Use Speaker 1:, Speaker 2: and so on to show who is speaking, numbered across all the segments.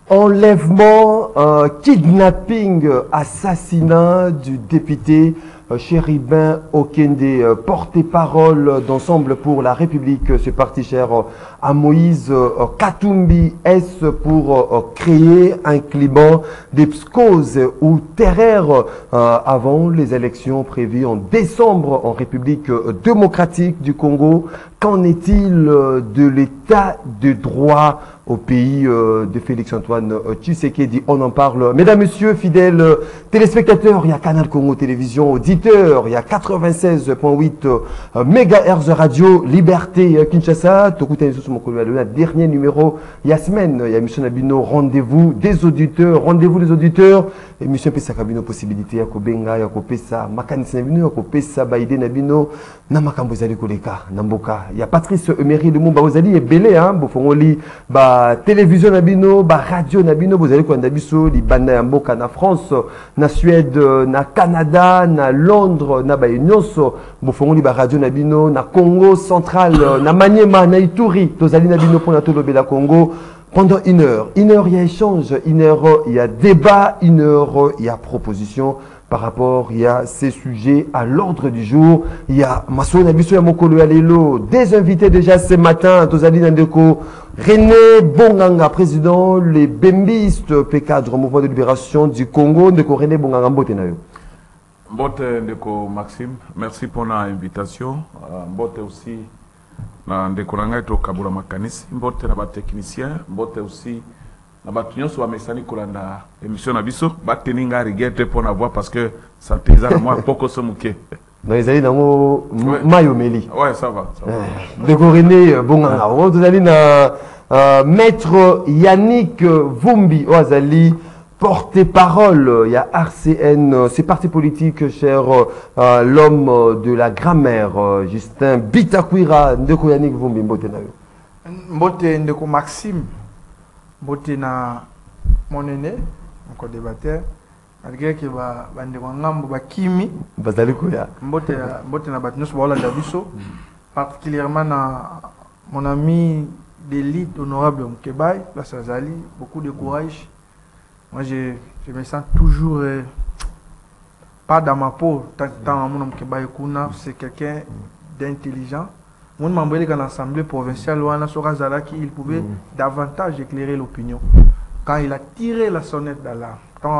Speaker 1: Enlèvement, kidnapping, assassinat du député Chéribin Okende, porte-parole d'Ensemble pour la République, ce parti cher à Moïse Katumbi, est pour créer un climat de psychose ou terreur avant les élections prévues en décembre en République démocratique du Congo. Qu'en est-il de l'état de droit au pays de Félix-Antoine Tshisekedi? On en parle. Mesdames, Messieurs, fidèles téléspectateurs, il y a Canal Congo Télévision, auditeurs, il y a 96.8 MHz Radio, Liberté Kinshasa. Le dernier numéro, il y a semaine, il y a Mission Nabino, rendez-vous des auditeurs, Mission Pesa Kabino, possibilité, à Kobenga, à Kopesa, Makanis Nabino, à Kopesa, Baïde Nabino, Namakambozali Koleka, Namboka. Il y a Patrice Emery de Moubaozali et Belé, hein, Bofongoli, télévision Nabino, radio Nabino, vous allez quoi Nabiso, li Banda Mboka na France, na Suède, na Canada, na Londres, na Bayonioso, Bofongoli radio Nabino, na Congo central, na Maniema, na Ituri, Tozali Nabino pour na Tolobela Congo. Pendant une heure, il y a échange, une heure, il y a débat, une heure, il y a proposition. Par rapport, il y a ces sujets à l'ordre du jour. Il y a Masso Nabiso Yamokolo Alelo, des invités déjà ce matin, Tozali Nandeko, René Bonganga, président, les Bembistes, cadre Mouvement de Libération du Congo, Ndeko René Bonganga Mbote Nayo.
Speaker 2: Mbote Ndeko Maxime, merci pour l'invitation. Mbote aussi, Ndeko Nanga Eto Kabura Makanisi, Mbote Naba technicien, Mbote aussi. Na batunyo so amesani kolanda émission na biso bateninga rigete pour na voir parce que ça teza moi poko somuke
Speaker 1: dans les années nango mayomeli
Speaker 2: ouais ça va
Speaker 1: de René Bonganga vous allez na maître Yannick Vumbi Oazali porte-parole il y a RCN c'est parti politique cher l'homme de la grammaire Justin Bitakwira de Yannick Vumbi mbote nayo
Speaker 3: mbote ndeko Maxime Boté na mon aîné, mon co-débatteur, malgré que bande ngambo bakimi,
Speaker 1: bazali koya.
Speaker 3: Boté na batnos bola dabiso, particulièrement na mon ami d'élite honorable Mkebai, la Sazali, beaucoup de courage. Moi je me sens toujours pas dans ma peau tant mon Mkebai kuna, c'est quelqu'un d'intelligent. Mon membre de l'Assemblée provinciale, il pouvait davantage éclairer l'opinion. Quand il a tiré la sonnette d'alarme,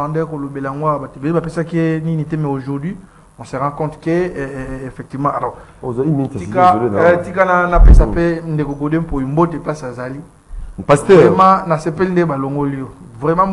Speaker 3: mais aujourd'hui, on se rend compte que effectivement, alors,
Speaker 1: pasteur,
Speaker 3: vraiment,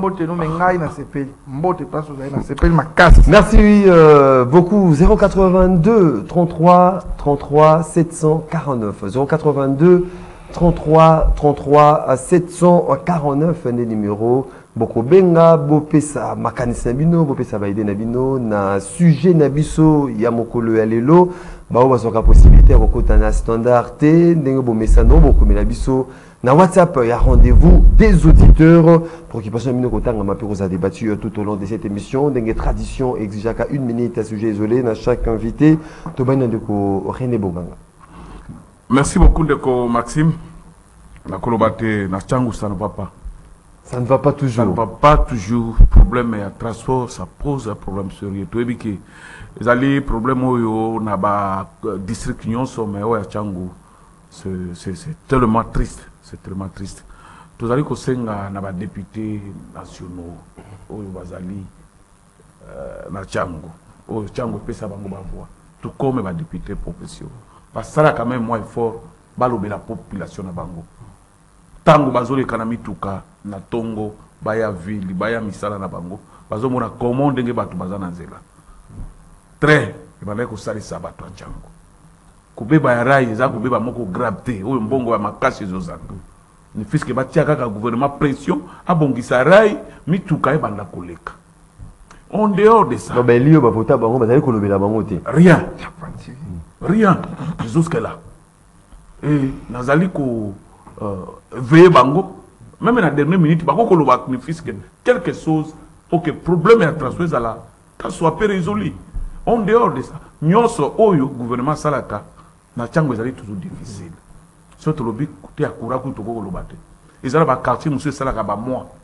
Speaker 1: merci beaucoup. 082 33 33 749 082 33 33 749 des numéros. Boko benga bopesa makanisi nabino bopesa baide nabino na sujet nabiso ya mokolo ya lelo bao basoka possibilité ya kokota na standard te ndenge bomesano bokomela biso na WhatsApp. Il y a rendez-vous des auditeurs pour qu'ils puissent nous contacter. On a débattu tout au long de cette émission. Des traditions exigeant qu'à 1 minute à sujet isolé dans chaque invité. René Bonganga.
Speaker 2: Merci beaucoup Ndeko Maxime. La colobate na changu ça ne va pas.
Speaker 1: Ça ne va pas toujours.
Speaker 2: Ça ne va pas toujours. Problème et transport, ça pose un problème sérieux. Tu vois que les alliés problème où na ba district union sommet ouais changu. C'est tellement triste. C'est tellement triste. Tous les Kosenga na ba députés nationaux, oyo bazali na Tchango, oyo Tchango pesa bango ba voix. Tout comme ba députés professionnels. Parce que ça quand même moins fort, balobe la population na bango. Tango bazoli kanami tuka na Tongo, baya ville, baya misala na bango. Bazo mona comment ndenge batu bazana nzela. Très, ibale ko salisa batu Tchango. Kubeba ya rai za kubeba moko grabte oyo mbongo ya makasi zozanga ni fiske batia kaka gouvernement pression abongisa rai mituka e banda koleka en dehors de ça
Speaker 1: ba liyo ba vota bango bazali kolobela bango te
Speaker 2: rien jusque là et nazali ko veiller bango même na dernière minute bako koloba ni fiske quelque chose pour que problème ya transfert la soit résolu en dehors de ça nyonso oyo gouvernement salaka na Tchango ezali toujours difficile. Surtout le but côté akura ko toko lobate. Ezala ba quartier monsieur salaka ba moi.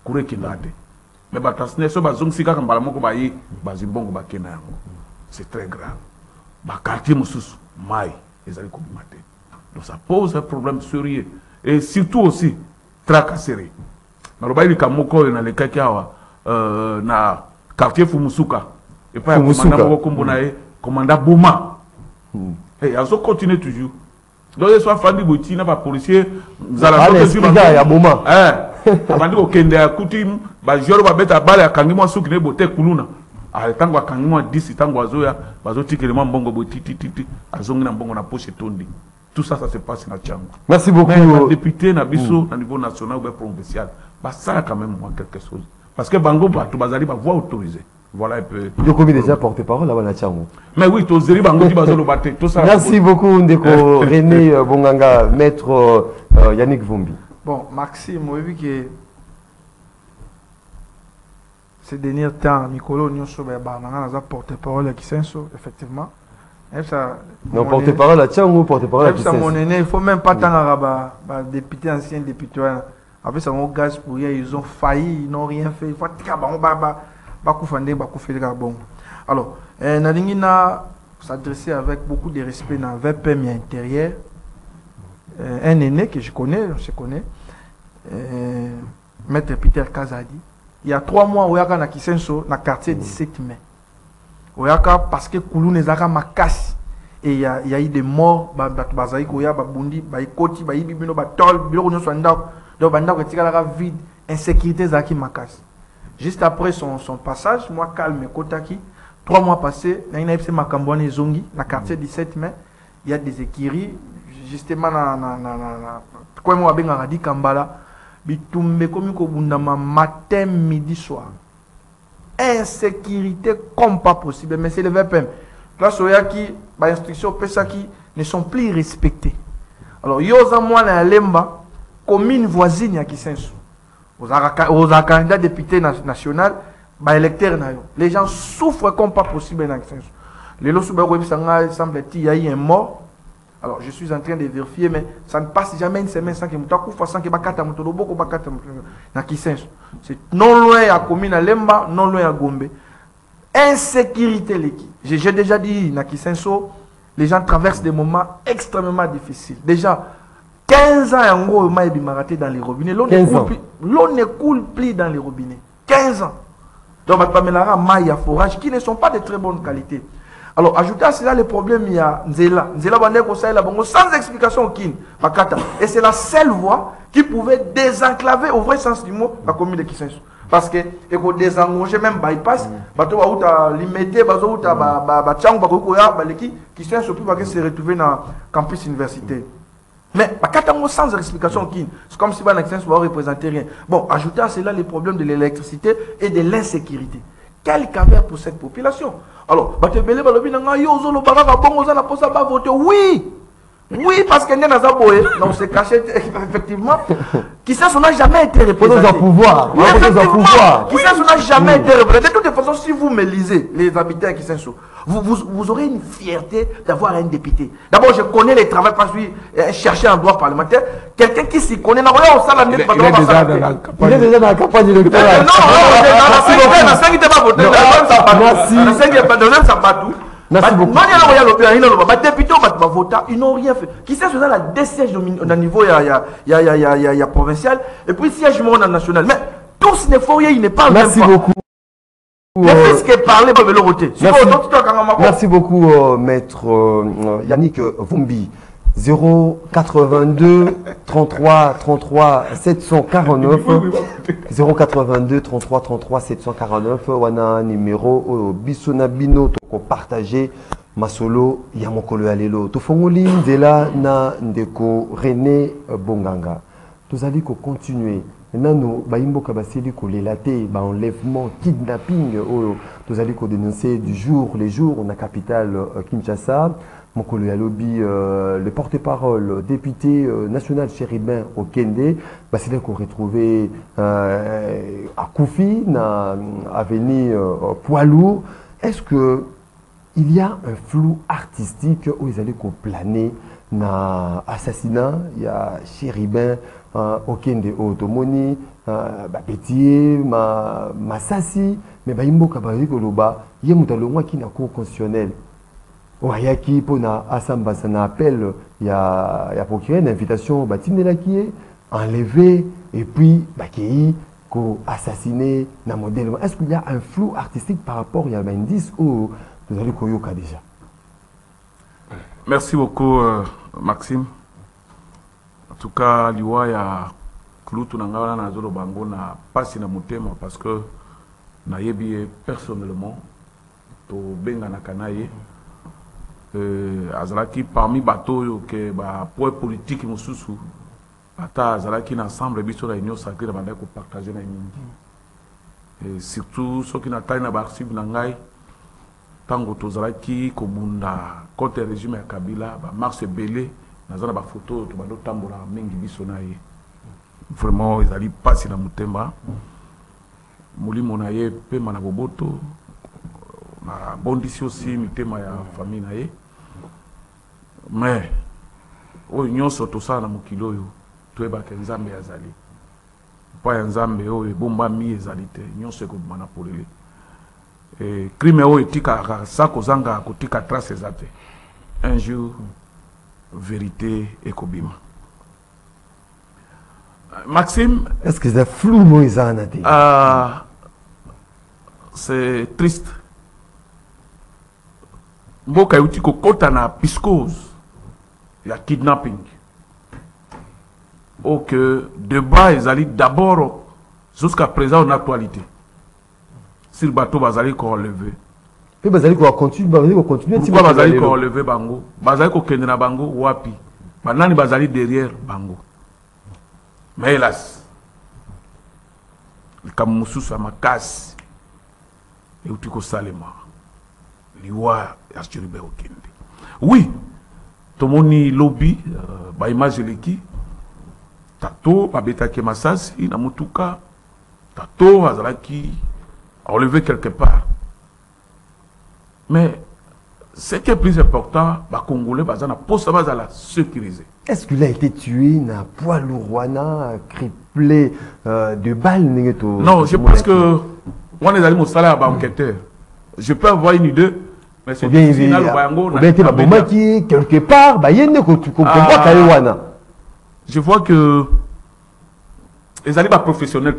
Speaker 2: kure kinade mais batasne so bazong sika kambala moko bayi bazimbongo bakena yango c'est très grave ba quartier mususu mai ezali ko bimate donc ça pose un problème sérieux et surtout aussi tracasserie na robaili kamoko na lekaki awa na quartier Fumusuka et pas commandant moko kombona e commandant Boma et azo continue toujours donc soit fandi boti na ba policier zala
Speaker 1: ya Boma
Speaker 2: abandi ko kende ya kutim ba joro ba beta bale akangi mwa suki ne bote kuluna tango akangi mwa 10 tango azoya bazotikele mwa mbongo boti titi azongi na mbongo na poche tondi. Tout ça, ça se passe dans Tchango.
Speaker 1: Merci beaucoup.
Speaker 2: Mais les députés, na biso, au niveau national ou provincial, bah, ça a quand même moins quelque chose. Parce que Bango, tout bazali, va voix autorisée. Voilà un peu.
Speaker 1: Yokomi déjà porte-parole là-bas à Tchango.
Speaker 2: Mais oui, tout Zeri Bango dit bazalo baté. Tout ça.
Speaker 1: Merci beaucoup, Ndeko René Bonganga, maître Yannick Vumbi.
Speaker 3: Bon, Maxime, vous avez vu que ces derniers temps, Nicolo Nyonso, a porte-parole qui s'inso, effectivement.
Speaker 1: Non, porte-parole à Tchango, porte-parole à Kisenso.
Speaker 3: Mon aîné, il ne faut même pas tant député, ancien député. Après, ça mon gaz pour rien, ils ont failli, ils n'ont rien fait. Il faut alors, Nadingina s'adresser avec beaucoup de respect dans le VPM intérieur. Un aîné que je connais, Maître Peter Kazadi. Il y a 3 mois, il y a Kisenso, dans le quartier 17 mai. Parce que Koulou n'est pas ma casse. Et il y a eu des morts, vide, insécurité zaki makas. Juste après son passage, moi calme Kotaki, 3 mois passés, il y a Makambouane Zongi, dans le quartier 17 mai, il y a des écuries, justement, quoi moi ben radi Kambala, bitumbe comme Kobundama matin, midi, soir. Insécurité comme pas possible, mais c'est le VPM. Classe Oyaki, les instructions Pesaki ne sont plus respectées. Alors, yoza moi na lemba, commune voisine ya Kisenso. Aux candidats députés national, électeurs na yo. Les gens souffrent comme pas possible dans Kisenso. Les lots sous semble-t-il y a eu un mort. Alors, je suis en train de vérifier, mais ça ne passe jamais une semaine sans que Moutakou fasse que Bakata Moutolobo Bakata na Kisenso. C'est non loin à commune à Lemba, non loin à Gombe. Insécurité l'équipe. J'ai déjà dit na Kisenso, les gens traversent des moments extrêmement difficiles. Déjà, 15 ans en gros, il m'a raté dans les robinets. L'eau ne coule plus dans les robinets. 15 ans. Donc, il y a maille à forage qui ne sont pas de très bonne qualité. Alors, ajoutez à cela le problème, il y a Nzela. Nzela sans explication aucune. Et c'est la seule voie qui pouvait désenclaver, au vrai sens du mot, la commune de Kisenso. Parce que, il faut désengorger même bypass, bateau à limiter, bateau à Tchang, qui sont surtout parce que se retrouver dans le campus universitaire. Mais sans explication aucune, c'est comme si Kisenso ne représentait rien. Bon, ajoutez à cela les problèmes de l'électricité et de l'insécurité. Quel caverne pour cette population? Alors, oui! Oui, parce que on s'est caché, effectivement. Qui sait, on n'a jamais été représenté.
Speaker 1: Pouvoir.
Speaker 3: Oui, effectivement. Qui sait, on n'a jamais été représenté. De toute façon, si vous me lisez, les habitants qui sont vous aurez une fierté d'avoir un député. D'abord, je connais les travaux parce que je suis cherché un droit parlementaire. Quelqu'un qui s'y connaît, il est
Speaker 1: déjà dans la campagne électorale. Merci beaucoup.
Speaker 3: Ils n'ont rien fait. Qui sait, c'est la décision au niveau provincial et puis siège monde national. Mais tous ne font rien, ils ne parlent pas.
Speaker 1: Merci beaucoup.
Speaker 3: Merci
Speaker 1: beaucoup, maître Yannick Vumbi. 082 33 33 749 082 33 33 749 wana numéro bisona bino to partager masolo ya mokolo ya lelo to fongoli nzela na ndeko René Bonganga tozali ko continuer nano baimboka basili ko lelate ba enlèvement kidnapping oyo tozali ko dénoncer du jour les jours na capitale Kinshasa. Mokolo ya lobby, le porte-parole député national Chéribin Okende, c'est là qu'on retrouvé à Koufi, na avenue Poilour. Est-ce que il y a un flou artistique où ils allaient planer na assassinat? Il y a Chéribin okende otomoni bapetier masasi mais baimboka bazali koloba ye moto alongwaki na cour constitutionnelle oyaki mpona asambasa na appel ya procureur une invitation batindelaki ye enlevé et puis bakei ko assassiné na modèle. Est-ce qu'il y a un flou artistique par rapport à l'indice ou vous allez koyoka déjà?
Speaker 2: Merci beaucoup Maxime. En tout cas, liwa ya klutu na ngala na zolo bango na pasi na motema parce que na yebi personnellement to benga na kanaye azalaki parmi bateaux que ba point politique mususu ata azalaki na ensemble biso la union sacrée banda ko partager na mingi et surtout ceux qui n'atteignent na archive na ngai tango tozalaki ko bunda contre le régime ya Kabila ba marche belé nazana ba photo to bando tambola mingi biso na ye vraiment ils allaient passer na mutemba mulimo na ye pe mana boboto na bondisi aussi mitema ya famille na ye mais o nyonso to sala na mokilo yo to ebaka nzambe azali pa nzambe o ebomba mi ezali te nyonso ko mana polele et crime o etika sa kozanga kotika trace ezate un jour vérité ekobima. Maxime,
Speaker 1: est-ce que c'est flou Moïse?
Speaker 2: C'est triste. Mboka yuti ko kota na piscose ya kidnapping. Ou que débat ezali d'abord jusqu'à présent en actualité. Si le bateau bazali ko relever.
Speaker 1: Et bazali ko continuer,
Speaker 2: pourquoi bazali ko relever bango? Bazali ko kende na bango wapi? Banani bazali derrière bango. Mais hélas, le Kamoussous a ma casse et où tu ko salema. Liwa Asturibe Okende. Oui, tomoni lobby, ba image leki, tato, babeta ke masasi, na mutuka, tato, azalaki, a relevé quelque part. Mais ce qui est plus important, les Congolais, bazana poste bazala sécurisé.
Speaker 1: Est-ce qu'il a été tué na poids lourwana, criblé de balles?
Speaker 2: Non, je pense que on est allé au salaire à enquêteur. Je peux avoir une idée, mais c'est difficile.
Speaker 1: Quelque part,
Speaker 2: je vois que les alliés professionnels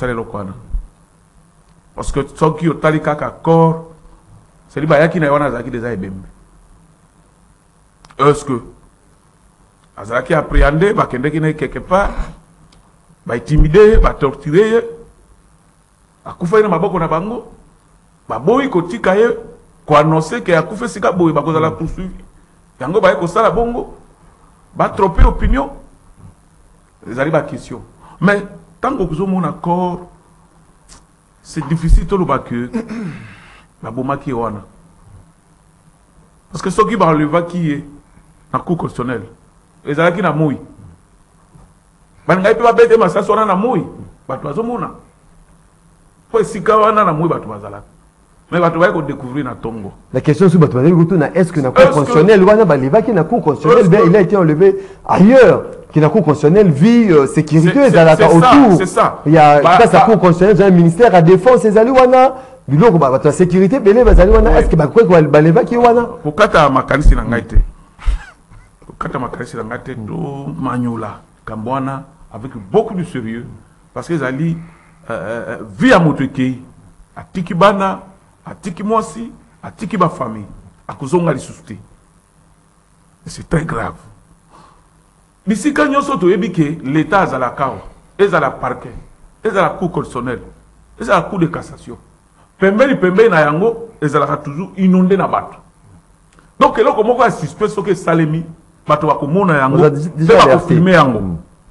Speaker 2: parce que ceux qui ont talika corps, c'est les qui n'ont déjà ébémé. Est-ce que Azalaki appréhendé, bakende qui n'est quelque part, ba intimidé, ba torturé, akufa na maboko na bango, ba boyi kotika ye, ko annoncer que akufa sika boyi ba kozala poursuivi. Yango ba ko sala bongo, ba tromper opinion. Les arrivent à question. Mais tant que vous avez un accord, c'est difficile de le que la bomba qui est wana. Parce que ceux qui vont lever qui est dans le cours constitutionnel. Les gens qui n'ont pas de bangai pe babete masasi wana na moi bato bazomona po esika wana na moi bato bazala mais bato baye ko découvrir na tongo.
Speaker 1: La question sur bato bazali kutuna est-ce que na cour constitutionnel wana baleva ki na cour constitutionnel bien il a été enlevé ailleurs qui na cour constitutionnel vie sécurité ezalaka autour.
Speaker 2: C'est ça.
Speaker 1: Il y a ça cour constitutionnel un ministère à défense ezali wana biloko bato sécurité belé bazali wana est-ce que bakwe ko baleva ki wana
Speaker 2: kokata makanisi na ngai te. Kokata makanisi na ngai te do manyola Kambwana avec beaucoup de sérieux parce que Zali vit à Motokei à Tikibana à Tikimosi à Tikiba famille à Kozonga lisouté c'est très grave ici quand nous sommes ébiqués l'état à la CAO et à la parquet et à la cour constitutionnelle et à la cour de cassation pembe na yango et à la toujours inondé na bato donc là comment on va suspect ce que Salemi bato bakomona yango pe bakofilmer yango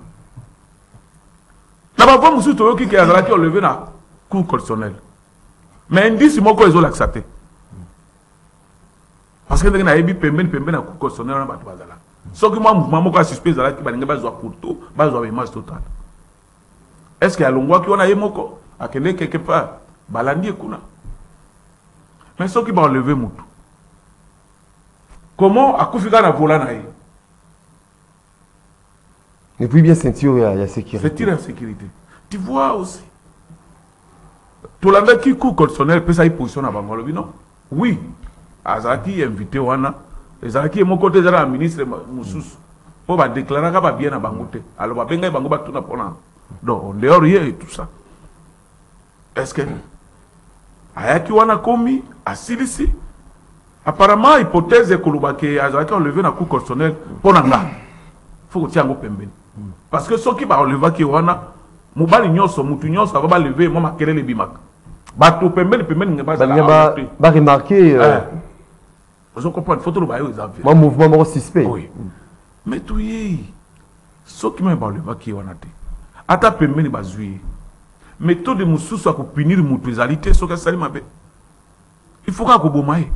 Speaker 2: na bavwa musu toyoki ke azalaki olevé na cour constitutionnelle mais indice moko ezolakisa parce que ndenge nayebi pembeni na cour constitutionnelle na bato bazala soki mwa mouvement moko asuspect ezalaki balingi bazwa photo bazwa image totale est-ce que alongwaki wana ye moko akende quelque part balandi ekuna mais soki baoleve mutu comment akufika na vola na ye
Speaker 1: Et puis bien ceinture, il y a sécurité.
Speaker 2: C'est une insécurité. Tu vois aussi. Tout le monde qui court constitutionnel peut s'y positionner à Bangolo. Non. Oui. Azaki est invité wana. Azaki est mon côté de la ministre Moussous. Pour déclarer qu'il va bien à Bangote. Alors, va bien à Bangote tout n'importe. Donc, on dehors et tout ça. Est-ce que Ayaki wana komi à Silisi? Apparemment, hypothèse est que Azaki a enlevé un coup constitutionnel pour Nanga. Il faut que tu aies un peu parce que ceux qui vont lever qui wana, mobali nyonso, mutu nyonso, va lever, moi ma kele le bimak. Bato pembeni ne pas
Speaker 1: va remarquer.
Speaker 2: Vous comprenez, faut trouver aux avis.
Speaker 1: Mon mouvement suspect.
Speaker 2: Oui. Mais tout y ceux qui m'ont levé qui wana te. Ata pembeni bazui. Mais tout de moussou soit pour punir mutu ezalité, ce que ça m'a fait. Il faut qu'on bomaye.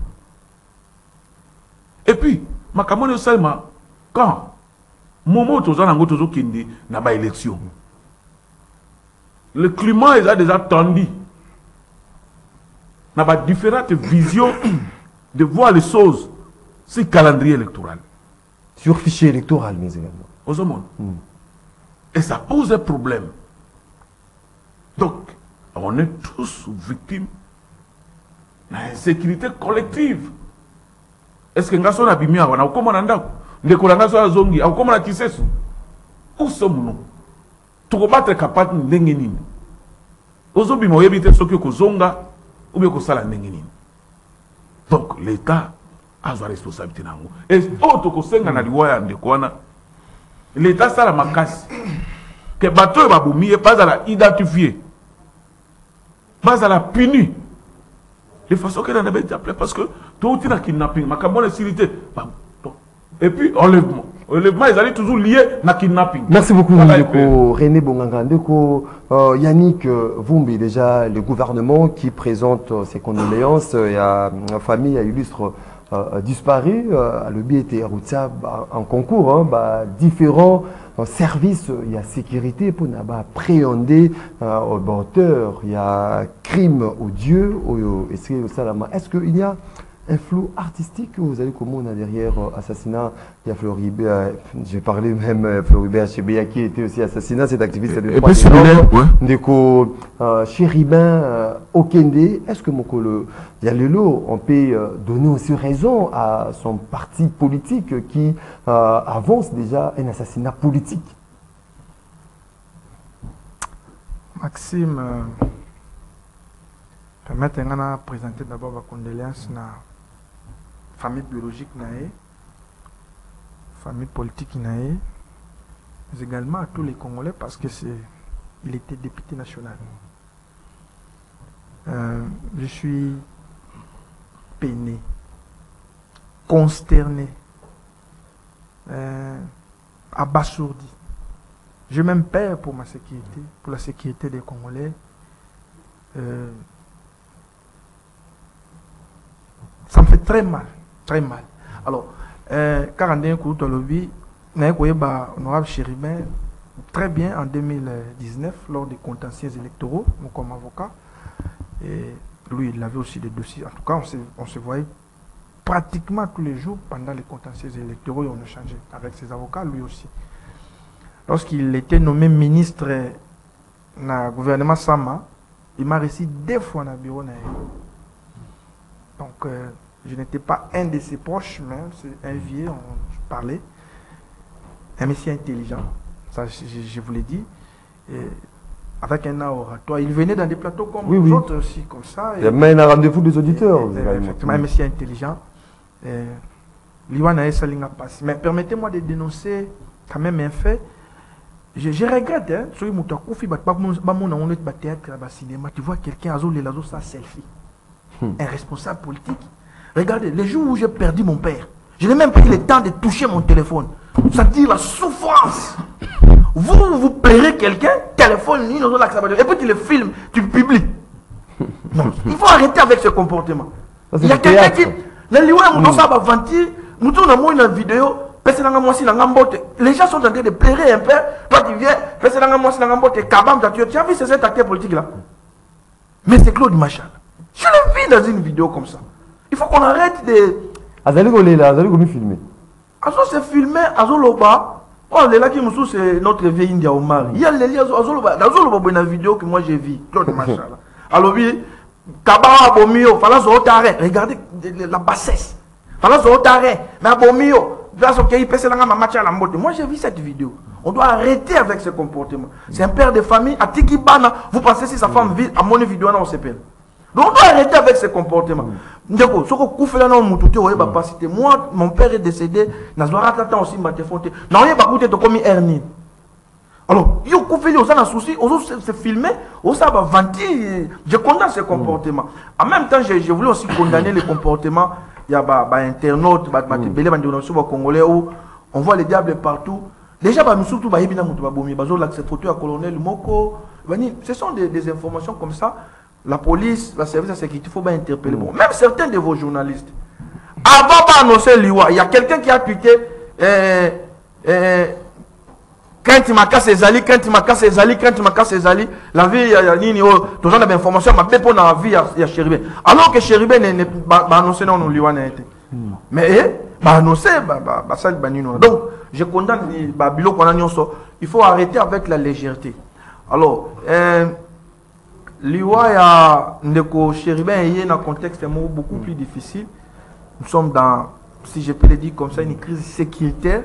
Speaker 2: Et puis, ma camone salma quand moment où tu n'a pas élection. Le climat est déjà tendu. N'a pas différentes visions de voir les choses sur le calendrier électoral.
Speaker 1: Sur fichier électoral, mais également.
Speaker 2: Aux hommes. Et ça pose un problème. Donc, on est tous victimes d'insécurité collective. Est-ce que nous avons un bimia? On a comment on a ndekolanga so azongi akoma na kisesu où sommes-nous to battre capable ndenge nini ozobi moyebi te soki ko zonga ou bien ko sala ndenge nini. Donc l'état a sa responsabilité nango et auto ko senga na liwaya ndekwana l'état sala makasi que bato ba bumi pas à la identifier pas à la punir de façon que on avait appelé parce que tout est na kidnapping makambo na sécurité. Et puis, enlèvement. Enlèvement, ils allaient toujours liés à kidnapping.
Speaker 1: Merci beaucoup, René Bonganga. Yannick Vumbi, déjà, le gouvernement qui présente ses condoléances. Il y a une famille illustre disparue. Le BT en concours, différents services. Il y a sécurité pour appréhender aux auteurs. Il y a crime odieux. Est-ce qu'il y a un flou artistique, vous allez comment on a derrière assassinat, il y a Floribert, j'ai parlé même Floribert Chebea qui était aussi assassinat, cet activiste de droits de l'homme, Ndeko Chéribin Okende. Est-ce que Mokolo Yalelo, on peut donner aussi raison à son parti politique qui avance déjà un assassinat politique?
Speaker 3: Maxime, permettez-moi de présenter d'abord ma condoléance à la famille biologique, famille politique, mais également à tous les Congolais parce que il était député national. Je suis peiné, consterné, abasourdi. Je même peur pour ma sécurité, pour la sécurité des Congolais. Ça me fait très mal, très mal. Alors, quand on a un lobby, honorable Chéribin, très bien en 2019, lors des contentieux électoraux, comme avocat. Et lui, il avait aussi des dossiers. En tout cas, on se voyait pratiquement tous les jours pendant les contentieux électoraux et on échangeait avec ses avocats, lui aussi. Lorsqu'il était nommé ministre dans le gouvernement Sama, il m'a reçu 2 fois dans le bureau. Donc, je n'étais pas un de ses proches, mais c'est un vieux, on parlait. Un monsieur intelligent, ça je vous l'ai dit. Et avec un oratoire. Il venait dans des plateaux comme nous autres aussi, comme ça.
Speaker 1: Il y a même un rendez-vous des auditeurs.
Speaker 3: Effectivement, un monsieur intelligent. Mais permettez-moi de dénoncer quand même un fait. Je regrette, hein, tu vois quelqu'un ça selfie. Un responsable politique. Regardez, les jours où j'ai perdu mon père, je n'ai même pas eu le temps de toucher mon téléphone. Ça dit la souffrance. Vous plairez quelqu'un, téléphone, et puis tu le filmes, tu le publies. Non, il faut arrêter avec ce comportement. Il y a quelqu'un qui. Les gens sont en train de pleurer un peu. Toi tu viens, tu as vu cet acteur politique là? Mais c'est Claude Machal. Je l'ai vu dans une vidéo comme ça. Il faut qu'on arrête de.
Speaker 1: Azali filmer.
Speaker 3: Azo se filmer, Azo loba, Oh, les là qui me sous, c'est notre vieille India Omar. Il y a les liens, dans une vidéo que moi j'ai vu, Claude Machala. Alors, oui, Kabara Bomio, fallait se retirer. Regardez la bassesse. Fallait se retirer. Mais Bomio, moi j'ai vu cette vidéo. On doit arrêter avec ce comportement. C'est un père de famille, à Tikibana, vous pensez si sa femme vit à mon vidéo, on s'appelle. Donc on doit arrêter avec ce comportement. Moi, mon père est décédé, je dois aussi m'attefonder. Non, il n'y a pas de comme hernie. Alors, il y a un souci, se filmer, je condamne ce comportement. En même temps, je voulais aussi condamner le comportement. Il y a des internautes, des Congolais où on voit les diables partout. Déjà, surtout, colonel Moko. Ce sont des informations comme ça. La police, la service de sécurité, il faut bien interpeller. Bon, même certains de vos journalistes. Avant d'annoncer l'IWA, il y a quelqu'un qui a tweeté quand il m'a cassé Zali, quand il m'a cassé Zali, quand il m'a cassé Zali, la vie, il y a des informations, mais pour la vie, il y a Chéribé. Alors que Chéribé n'est pas annoncé dans l'IWA. Mais, annoncé, ça, donc, je condamne il faut arrêter avec la légèreté. Alors, l'IWA et Ndeko Chéribin est dans un contexte beaucoup plus difficile. Nous sommes dans, si je peux le dire comme ça, une crise sécuritaire.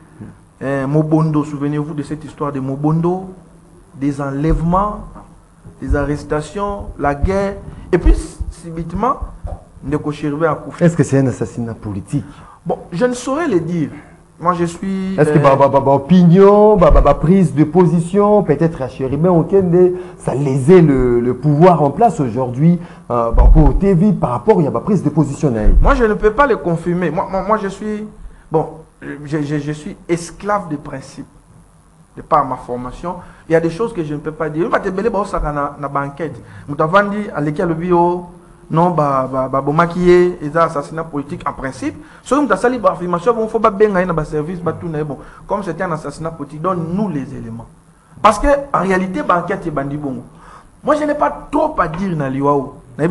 Speaker 3: Mobondo, souvenez-vous de cette histoire de Mobondo, des enlèvements, des arrestations, la guerre. Et puis, subitement, Ndeko Chéribin a couché.
Speaker 1: Est-ce que c'est un assassinat politique?
Speaker 3: Bon, je ne saurais le dire. Moi, je suis...
Speaker 1: Est-ce que opinion, prise de position, peut-être à Chéribin Okende, ça lésait le pouvoir en place aujourd'hui pour TV par rapport à la prise de position?
Speaker 3: Moi, je ne peux pas le confirmer. Moi je suis... Bon, je suis esclave de principe. De par ma formation, il y a des choses que je ne peux pas dire. Je ne peux pas dire na banquette. Je t'avais dit à l'école bio... Non, maquiller et assassinat politique en principe. Si on a sali affirmation, il faut pas bien gagner dans le service, bon. Comme c'était un assassinat politique, donne-nous les éléments. Parce que en réalité, banquette et bandi bon. Moi, je n'ai pas trop à dire dans l'IWAO. Mais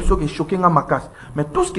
Speaker 3: tout ce que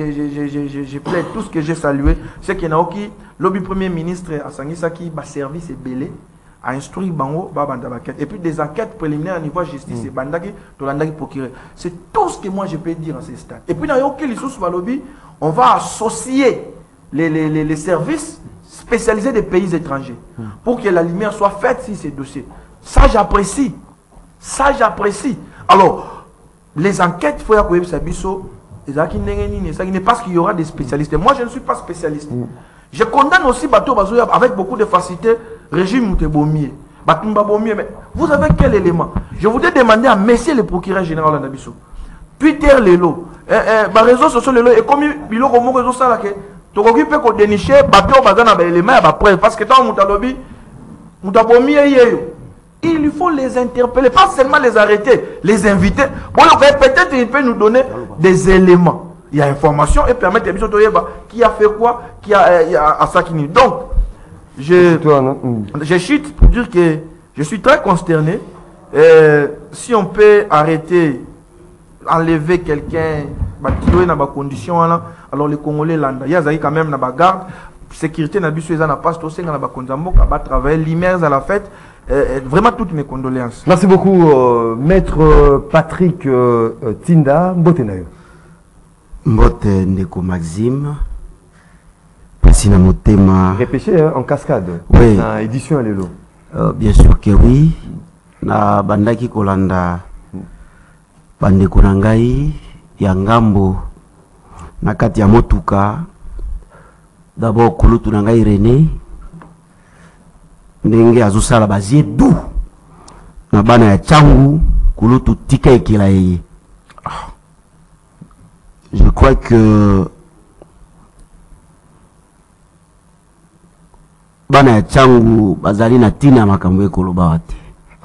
Speaker 3: j'ai plaidé, tout ce que j'ai salué, c'est qu'il y a qui lobby premier ministre à Sangisaki, service est belé. A instruit Bango, et puis des enquêtes préliminaires à niveau justice et Bandaki, Tolandaki procureur. C'est tout ce que moi je peux dire à ce stade. Et puis dans les sous lobby, on va associer les services spécialisés des pays étrangers pour que la lumière soit faite sur ces dossiers. Ça j'apprécie. Ça j'apprécie. Alors, les enquêtes, il faut y ça biso. Ce n'est pas parce qu'il y aura des spécialistes. Moi je ne suis pas spécialiste. Je condamne aussi Bato Bazoya avec beaucoup de facilité régime Moutebomier. Batumba Bomier, mais vous avez quel élément? Je voudrais demander à monsieur le procureur général Nabiso. Twitter Lelo, les réseaux sociaux Lelo, et comme il y a un réseau ça là que tu occupes qu'on dénicher Bato Bazana éléments à preuve parce que dans Moutalobi, Moutabomier il faut les interpeller, pas seulement les arrêter, les inviter. Bon, peut-être il peut nous donner des éléments. Il y a information et permettre qui a fait quoi, qui a assassiné. Donc, je chute pour dire que je suis très consterné. Si on peut arrêter, enlever quelqu'un, dans des conditions, alors les Congolais, il y a quand même dans la garde, sécurité, dans la passe, tout ça, dans la travailler, l'immerse à la fête. Vraiment toutes mes condoléances.
Speaker 1: Merci beaucoup, Maître Patrick Tinda Mbotenayo.
Speaker 4: Mbote Ndeko Maxime. Passina Motema.
Speaker 1: Répéché en cascade.
Speaker 4: Oui.
Speaker 1: Dans édition Alelo.
Speaker 4: Bien sûr que oui. Na bandaki kolanda. Bandeko nangai. Yangambo. Nakati ya motuka. D'abord kulutu nangai René. Ndenge azosala bazie du. Na bana ya changu. Kulutu tika ekela yeye. Je crois que bana ya changu bazali na tina makambo ekoloba wate.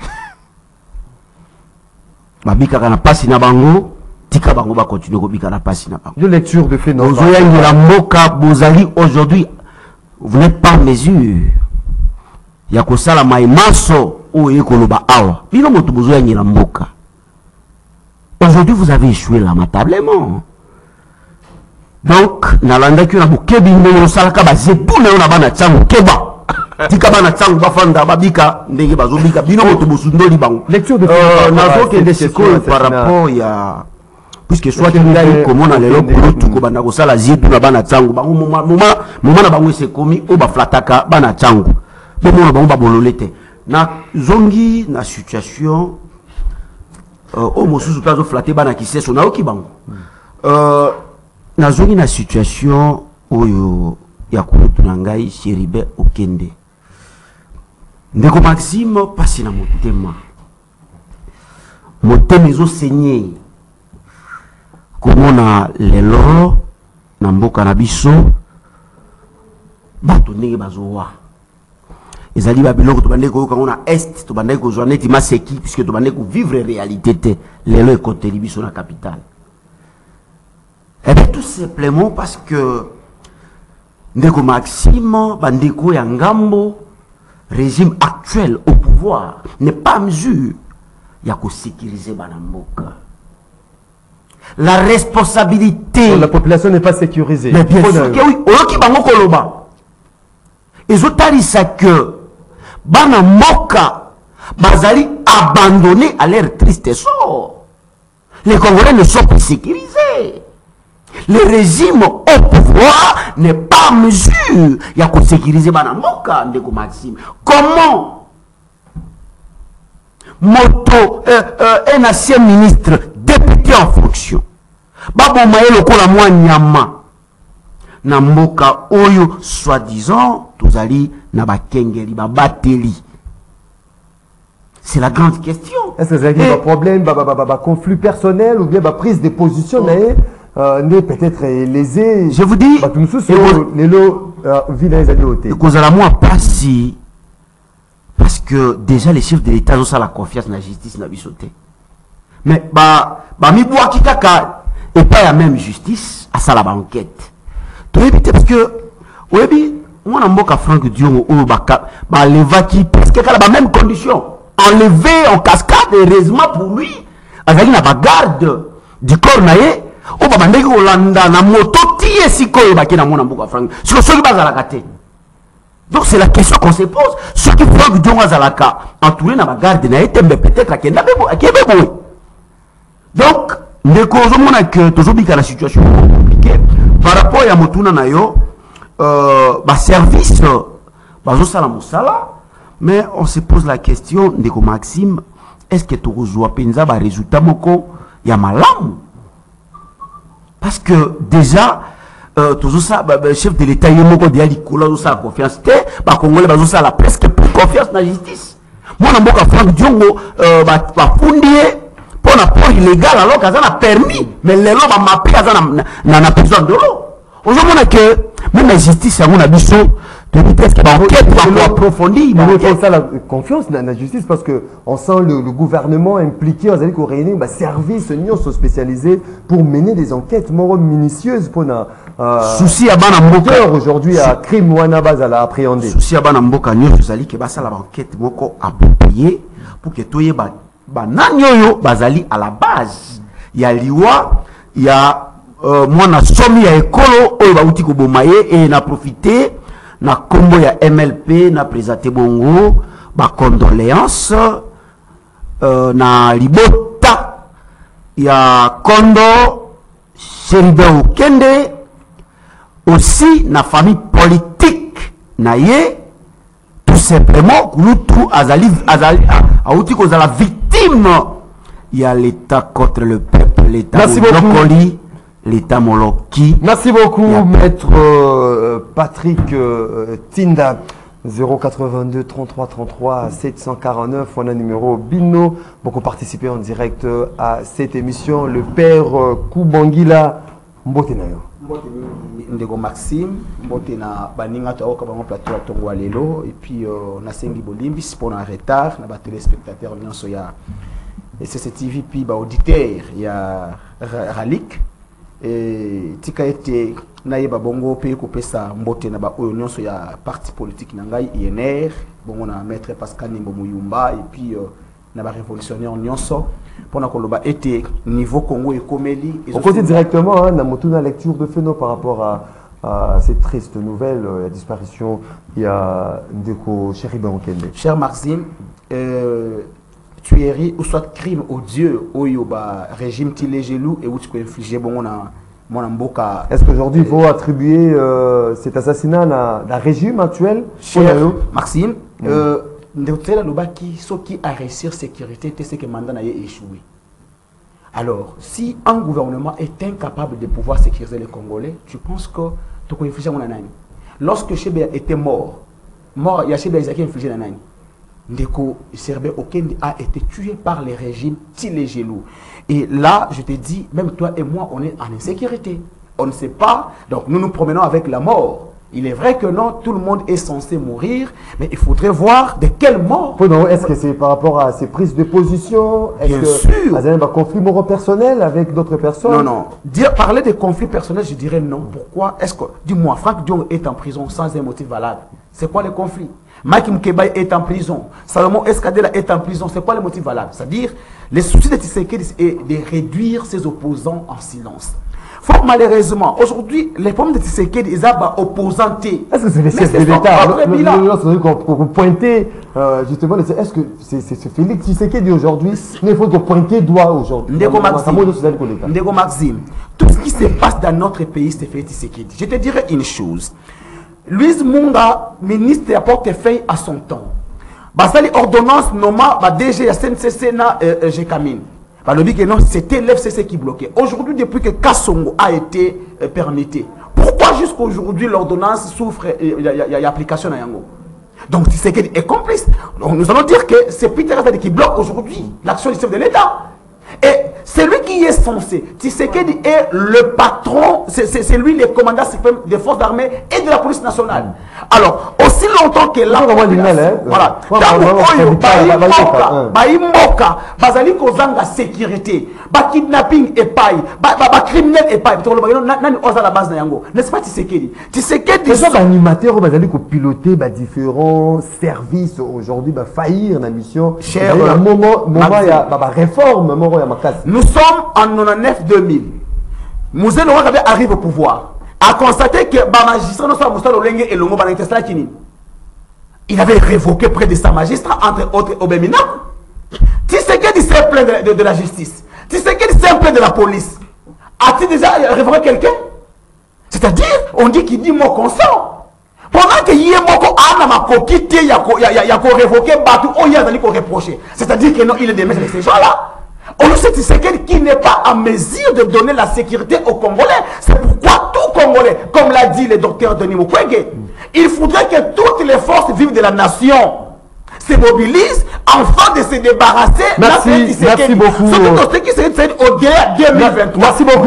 Speaker 4: Babika kana pasi na bango, tika bango ba continuer kobika na pasi na bango.
Speaker 1: De lecture de fait non.
Speaker 4: Ozoya la moka bozali aujourd'hui, vous n'êtes pas en mesure. Ya kosala maimaso o ekoloba awa. Bino moto bozoya la moka. Aujourd'hui vous avez échoué lamentablement. Donc, nalanda ki na bukebi ndenge salaka ba zepu na bana tsango keba. tika bana tsangu bafanda babika ndenge bazobika bino moto bosundoli bango
Speaker 1: lecture de
Speaker 4: nazokende sikoyo par rapport ya puisque soit ngai komona lelo plutu ko banda kosala ziedu na bana tsangu bango moma na bango sekomi o baflataka bana tsangu bomona bango babololete na zongi na situation o mosusu tazo flatter bana kiseso na oki bango na zongi na situation oyo ya kutu na ngai Chéribin Okende ndeko Maxime pasi na motema ezo senye komona lelo na mboka na biso bato ndenge bazowa ezali ba biloko tobandeki koyoka ngo na est tobandeki kozwa neti maseki puisque tobandeki kovivre réalité te lelo ekoteli biso na capitale. Et bien tout simplement parce que ndeko Maxime bandeko ya ngambo régime actuel au pouvoir n'est pas en mesure ya ko sécuriser bana mboka. La responsabilité
Speaker 1: la population n'est pas sécurisée.
Speaker 4: Mais bien sûr que oui, oyoki bango koloba ezotalisa que bana mboka bazali abandonnés à leur triste sort. Les Congolais ne sont pas sécurisés. Le régime au pouvoir n'est pas en mesure de sécuriser bana mboka ndeko Maxime. Comment moto un ancien ministre député en fonction babomaye lokola mwa nyama na mboka oyo soi-disant tozali na bakengeli babateli? C'est la grande question.
Speaker 1: Est-ce que c'est un problème, conflit personnel ou bien prise de position n'est peut-être lésé?
Speaker 4: Je vous dis, parce que déjà les chefs de l'État ont la confiance dans la justice na bisoté. Mais mi boaki kaka et pas la même justice à ça la banquette. Tu éviter parce que oui, moi na mboka Franck Diongo ou ba levaki parce que la même condition. Enlevé en cascade, heureusement pour lui, avec la garde du corps naïe, ou ba bandeki Olanda na moto tie sikoyo baki na mona mboka Franck. Sur ce qui base à la gâté. Donc c'est la question qu'on se pose. Ce qui Franck Diongo Zalaka entouré na garde naïe, peut-être à Kenda Bebo. Donc, nous avons que toujours la situation compliquée par rapport à Motuna Nayo, service, mais on se pose la question de Maxime, est-ce que tu reçois un résultat ya malam? Parce que déjà, le chef de l'État, il y a confiance, les Congolais ont presque plus confiance dans la justice. Moi, je suis Franck Diongo, pour un port illégal alors qu'ils ont permis, mais les lois ont mappé na prison de l'eau. Aujourd'hui, que même la justice, on a vu ça, peut-être qu'il y a une enquête approfondie.
Speaker 1: Il faut ça la confiance dans la justice parce qu'on sent le gouvernement impliqué, on a dit qu'on réunit un service spécialisé pour mener des enquêtes minutieuses pour
Speaker 4: souci à Banamboka
Speaker 1: aujourd'hui à crime wana bazala appréhender.
Speaker 4: Souci à Banamboka nous allons que ça la enquête moko appropriée pour que tout y bananyoyo bazali à la base. Il y a liwa, il y a moi na somi ya ekolo oyo bauti ko bomaye et na profiter na kombo ya MLP na présenté bongo ba condoléances na libota ya kondo Chéribin Okende aussi na famille politique na ye tout simplement kulutu azali auti ko la victime. Il y a l'État contre le peuple, l'État Molokoli, l'État Moloki.
Speaker 1: Merci beaucoup, maître Patrick Tinda. 082 33 33 749, on a numéro Bino. Beaucoup participé en direct à cette émission. Le père Koubangila Mbotenayo.
Speaker 5: Ndeko Maxime, Mbotena Baninga Taoka Bango Plateau à Tongo Alelo. Et puis, on a Sengi Bolimbis pour un retard. On a battu les spectateurs. Et c'est ce TV, puis auditeur, il y a Ralik. Et tika été naïba bongo pe couper ça mbote na ba union so ya parti politique nangai INR bongo na maître Pascal Nimbo Muyumba et puis na ba révolutionnaire nyonso pour na koloba été niveau Congo et Komeli.
Speaker 1: On continue directement hein, na motuna lecture de phénomène par rapport à cette triste nouvelle, la disparition, il y a Ndeko Chéribin Okende.
Speaker 5: Cher Maxime, tuerie ou soit crime odieux au régime Tilégelou et où tu peux infliger bon mon amboka.
Speaker 1: Est-ce qu'aujourd'hui il faut attribuer cet assassinat à la régime actuel?
Speaker 5: Cher Maxime, ceux qui a réussi la sécurité, c'est ce que le mandat a échoué. Alors, si un gouvernement est incapable de pouvoir sécuriser les Congolais, tu penses que tu peux infliger mon anani. Lorsque Chébé était mort, il y a Chébé qui a infligé l'anani. Ndeko Chéribin Okende a été tué par les régimes Tilégelou. Et là, je te dis, même toi et moi, on est en insécurité. On ne sait pas, donc nous nous promenons avec la mort. Il est vrai que non, tout le monde est censé mourir, mais il faudrait voir de quelle mort.
Speaker 1: Est-ce que c'est par rapport à ces prises de position?
Speaker 5: Bien sûr.
Speaker 1: Vous avez un conflit personnel avec d'autres personnes?
Speaker 5: Non. Parler de conflits personnels, je dirais non. Pourquoi? Est-ce que, dis-moi, Franck Dion est en prison sans un motif valable. C'est quoi le conflit? Maki Mkebaye est en prison. Salomon Escadela est en prison. C'est quoi le motif valable? C'est-à-dire, le souci de Tshisekedi est de réduire ses opposants en silence. Fort malheureusement, aujourd'hui, les problèmes de Tshisekedi, ils sont opposants.
Speaker 1: Est-ce que c'est les chefs de l'État? Lorsque pointer, justement, est-ce que c'est Félix Tshisekedi aujourd'hui? Il faut pointer doigt aujourd'hui.
Speaker 5: Ndeko Maxime, tout ce qui se passe dans notre pays, c'est Félix Tshisekedi. Je te dirais une chose. Louise Munga, ministre de la portefeuille à son temps. Basali ordonnance nommant DG à SNCC na Jekamine. C'était l'FCC qui bloquait. Aujourd'hui, depuis que Kassongo a été permis, pourquoi jusqu'à aujourd'hui l'ordonnance souffre, il y a application à Yango? Donc, Tshisekedi est complice. Donc, nous allons dire que c'est Peter Azadi qui bloque aujourd'hui l'action du chef de l'État. Et c'est lui qui est censé. Tshisekedi est le patron, c'est lui le commandant suprême des forces armées et de la police nationale. Alors, aussi longtemps que là, voilà, Baïmboka, Bazali Kozanga sécurité, kidnapping et paille, criminel et paille, la base n'est-ce pas Tshisekedi? Tshisekedi,
Speaker 1: les animateurs Bazali ko piloter différents services aujourd'hui, faillir la mission.
Speaker 5: Cher
Speaker 1: moment il y a réforme,
Speaker 5: nous sommes en 99-2000. Mouzé Laurent arrive au pouvoir. A constaté que magistrat il avait révoqué près de 100 magistrats, entre autres Obemina. Tshisekedi s'est plaint de la justice. Tshisekedi s'est plaint de la police. A-t-il déjà révoqué quelqu'un? C'est-à-dire, on dit qu'il dit mon consent. Pendant que Yemoko a quitté, il y a révoqué Batu, il y a reproché. C'est-à-dire que non, il est des maîtres de ces gens-là. On sait Tshisekedi qui n'est pas en mesure de donner la sécurité aux Congolais. C'est pourquoi tout Congolais, comme l'a dit le docteur Denis Mukwege, il faudrait que toutes les forces vives de la nation se mobilisent afin de se débarrasser.
Speaker 1: Merci beaucoup.
Speaker 5: Au-delà 2023.
Speaker 1: Merci beaucoup,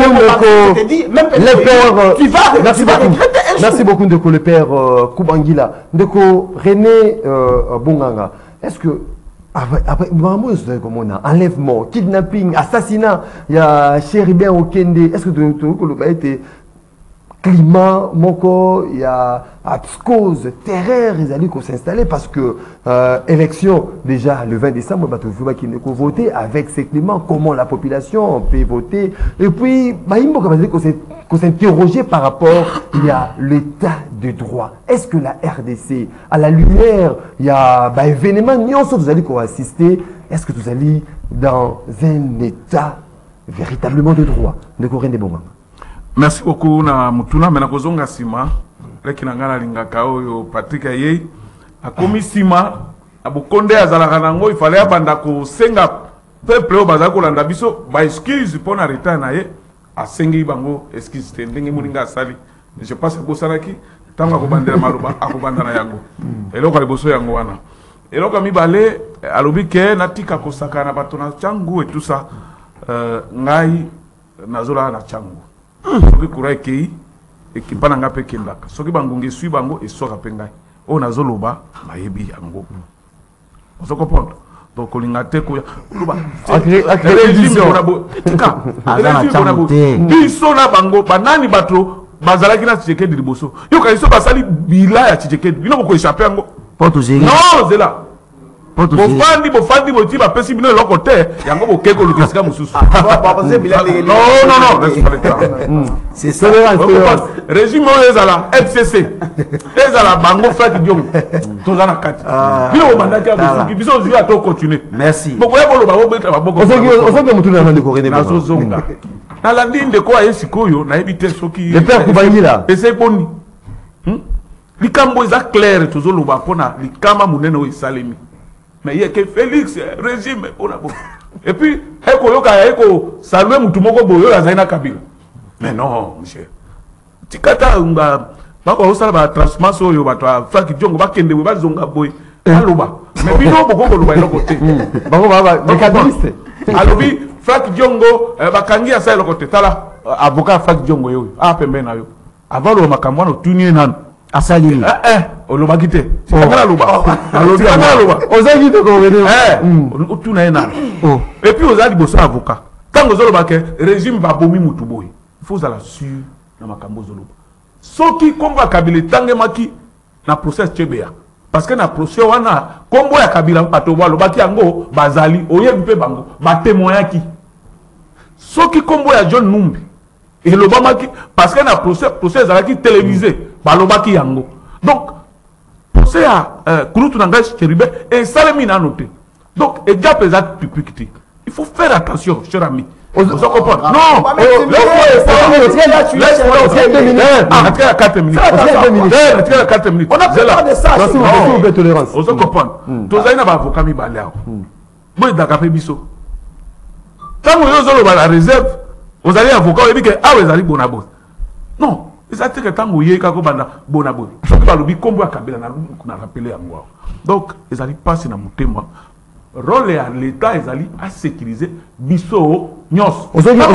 Speaker 1: Merci beaucoup, Ndeko, le père Kubangila. Ndeko, René Bonganga, est-ce que après, enlèvement, kidnapping, assassinat, il y a Chéribin Okende, est-ce que tu as été climat, il y a cause, terreur, ils allaient s'installer parce que élection, déjà le 20 décembre, il faut voter avec ces climats, comment la population peut voter. Et puis, il faut s'interroger par rapport, il y a l'état de droit. Est-ce que la RDC, à la lumière, il y a un événement, vous allez assister, est-ce que vous allez dans un état véritablement de droit? De Corinne Bonga.
Speaker 2: Merci beaucoup na mutuna mena kozonga sima leki nangana lingaka oyo Patrick Aye akomi sima abukonde azalaka nango il fallait abanda ko senga peuple o bazako landa biso ba excuse pour na retard na ye asengi bango excuse te ndenge muninga asali je pense que bosanaki tanga ko bandela maluba akobanda na yango eloko liboso yango wana eloko mibale alobi ke natika kosaka na bato na changu et tout ça ngai nazola na changu soki kura ekei ekipa na nga mpe ekendaka soki bangonge eswi bango esoka mpe ngai oyo nazoloba bayebi yango ozo comprendre donc kolinga te koya biso na bango banani bato bazalaki na Tshisekedi liboso yoka biso basali bila ya Tshisekedi bino kokoechape yango non zela bofandi boti bapesi bino eloko te yango bokeko luka esika mosusu. Non,
Speaker 1: c'est tolérance.
Speaker 2: Régime oyo ezala FCC ezala bango Frank Diongo toza na kati bino bomandaki ya bosuki biso ozwi ato continue.
Speaker 4: Merci.
Speaker 2: Bokoya koloba bobeta baboko
Speaker 1: osoki mutu na ndeko René
Speaker 2: nazozonga nalandi ndeko aye sikoyo nayebi te soki
Speaker 1: le père Kubangila
Speaker 2: ese boni likambo eza clair tozoloba mpona likama monene oyo esalemi mais ye ke Félix régime mpona bo et puis ekoyoka salue mutu moko boyo oyo azali na Kabila mais non monsieur tikata bakosala batransformation oyo bato ya Frank Diongo bakende boye bazonga boye aloba mais bino bokokoloba eloko te
Speaker 1: bango bakabiliste
Speaker 2: alobi Frank Diongo bakangi asa eloko te tala avocat Frank Diongo yo pembeni na yo avant lo makambo wana otunie nanu
Speaker 4: asali
Speaker 2: olobaki te tikanga aloba alobi aloba
Speaker 1: ozaki te ko René
Speaker 2: otuna ye nanu et puis ozali liboso ya avocat ntango ozoloba ke régime babomi mutu boye il faut ozala sûr na makambo ozoloba soki kombo ya Kabila etangemaki na procès Tchebeya parce que na procès wana kombo ya Kabila bato balobaki yango bazali oyebi mpe bango batémoignaki soki kombo ya John Numbi elobamaki parce que na procès ezalaki télévisé balobaki yango donc procès ya Kulutu na ngai Cheribe esalemi nano te donc egape eza publicité il faut faire attention cher ami. Vous comprenez? Non, laisse-moi 4 minutes. On a besoin de ça. Vous comprenez? Tous les avocats mi balé. Moi, d'accord, biso. Quand vous avez la réserve, vous allez avocat, vous allez dire ah vous allez bonabo. Non, c'est que tant vous y kako banda bonabo. Ce que balobi kombo akabela na rappeler yango. Donc, ils allaient passer na mutema. Rôle à l'État ezali à sécuriser biso nyos.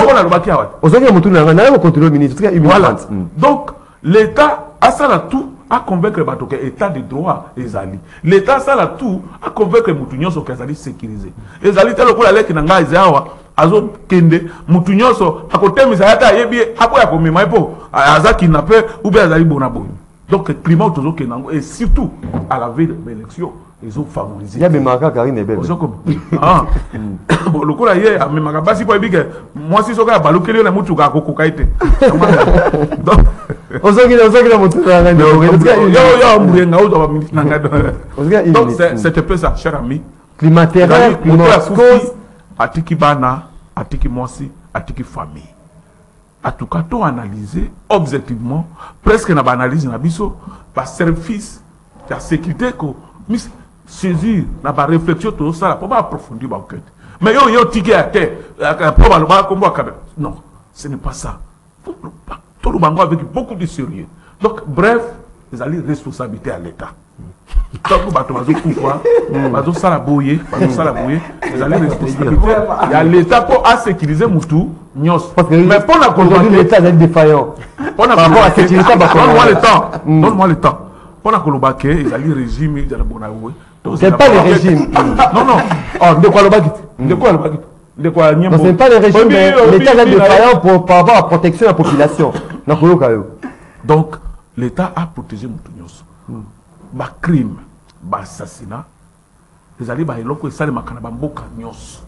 Speaker 2: Voilà. Donc l'État a ça là tout à convaincre bato que état de droit ezali. L'État a ça là tout à convaincre mutu nyos que ezali sécuriser. Ezali telo ko la leki na ngai zawa azo kende mutu nyos akotemisa yata yebi akoya ko mema epo azaki na pe ou bien ezali bonabo. Donc le climat toujours kenango et surtout à la veille de l'élection ils ont favorisé.
Speaker 1: Il y a des marques Karine Bebe.
Speaker 2: Ah. Bon le coup là hier mais ma basi pour dire que moi si soka balukeli na mutu ka kokoka ite. Donc
Speaker 1: ozaki na mutu na
Speaker 2: ngado. Donc c'est un peu ça cher ami.
Speaker 1: Climatériel,
Speaker 2: cause atiki bana, atiki moisi, atiki famille. À tout cas, tout analyser objectivement, presque na analyse na biso, par service de la sécurité que saisir na ba réflexion tout ça pour approfondir ba enquête. Mais yo ticket à terre, probablement comme non, ce n'est pas ça. Tout le monde avec beaucoup de sérieux. Donc bref, les alliés responsabilité à l'État. Donc bato bazo kufa, bazo sala boyer, les alliés responsabilité il y a l'État pour sécuriser mutu nyos.
Speaker 1: Mais pour la aujourd'hui l'État est défaillant.
Speaker 2: Pour la rapport à sécurité donne-moi le temps. Pour la Kolobake, ils alliés régime de la Bonaoué.
Speaker 1: C'est pas le régime.
Speaker 2: Non. Oh, de quoi le bagit? De quoi le bagit? De quoi
Speaker 1: Nyembo? C'est pas le régime, mais l'État est défaillant pour avoir la protection de la population.
Speaker 2: Donc, l'État a protégé Moutounyos. Bas crime, bas assassinat, les alliés bas eloko et ça les makanaba mboka nyos.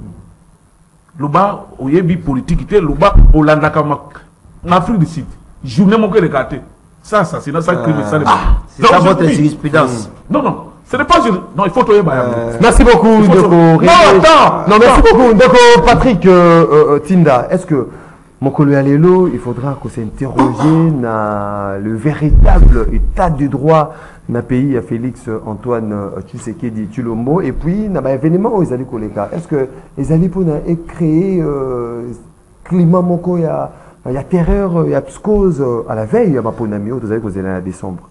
Speaker 2: Loba oyebi politique té loba olandaka en Afrique du Sud. Journée mon que regarder. Ça assassinat, ça crime, ça les.
Speaker 4: C'est ça votre jurisprudence.
Speaker 2: Non. Ce n'est pas non, il faut toyer
Speaker 1: merci beaucoup Ndeko. Non, merci beaucoup Ndeko Patrick Tinda. Est-ce que Mokolo Alelo, il faudra qu'on s'interroge na le véritable état du droit na pays à Félix Antoine Tshisekedi Tshilombo et puis na ba événement aux ali koleka. Est-ce que les ali pour créer climat moko ya terreur ya psychose à la veille ya baponami aux ali kozela décembre.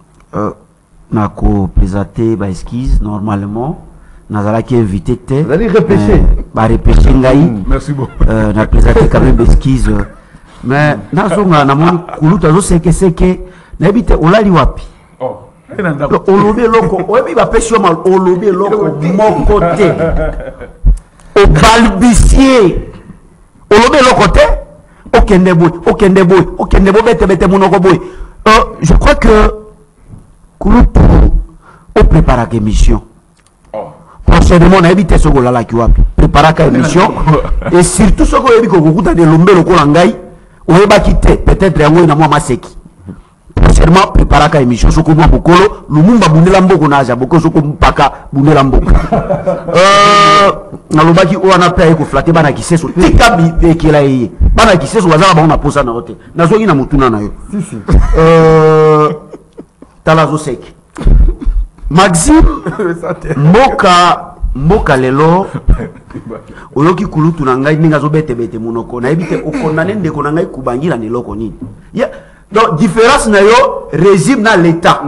Speaker 4: Nako présenter ba esquisse normalement nazala qui invité te.
Speaker 1: Vous allez repêcher.
Speaker 4: Ba repêcher ngai.
Speaker 2: Merci beaucoup.
Speaker 4: Na présenter quand même esquisse. Mais nazonga na moni kuluta zo seke na bité olali wapi.
Speaker 2: Oh.
Speaker 4: Olobe loko oyebi ba pesi mal olobe loko moko te. O balbicier. Olobe loko te. Okende boy bete monoko boy. Je crois que Kulutu on prépare la mission. Pour prochainement on a évité ce qu'on a qui va préparer une émission et surtout ce qu'on a dit que vous avez l'ombre le colangai on va quitter peut-être un mois ma seki prochainement préparer une émission ce qu'on a beaucoup le monde va bouger la mboko na beaucoup ce qu'on paka bouger la mboko na lobaki on a payé ko flatter bana qui sait so tika bi qui là yi bana qui sait so wazala ba on a posa na hotel na zo ina mutuna na yo
Speaker 1: si
Speaker 4: talazo seki Maxime mboka lelo oyoki kulutu na ngai ninga zo bete munoko na ebite okondane ndeko na ngai kubangira neloko nini donc différence na yo régime na l'état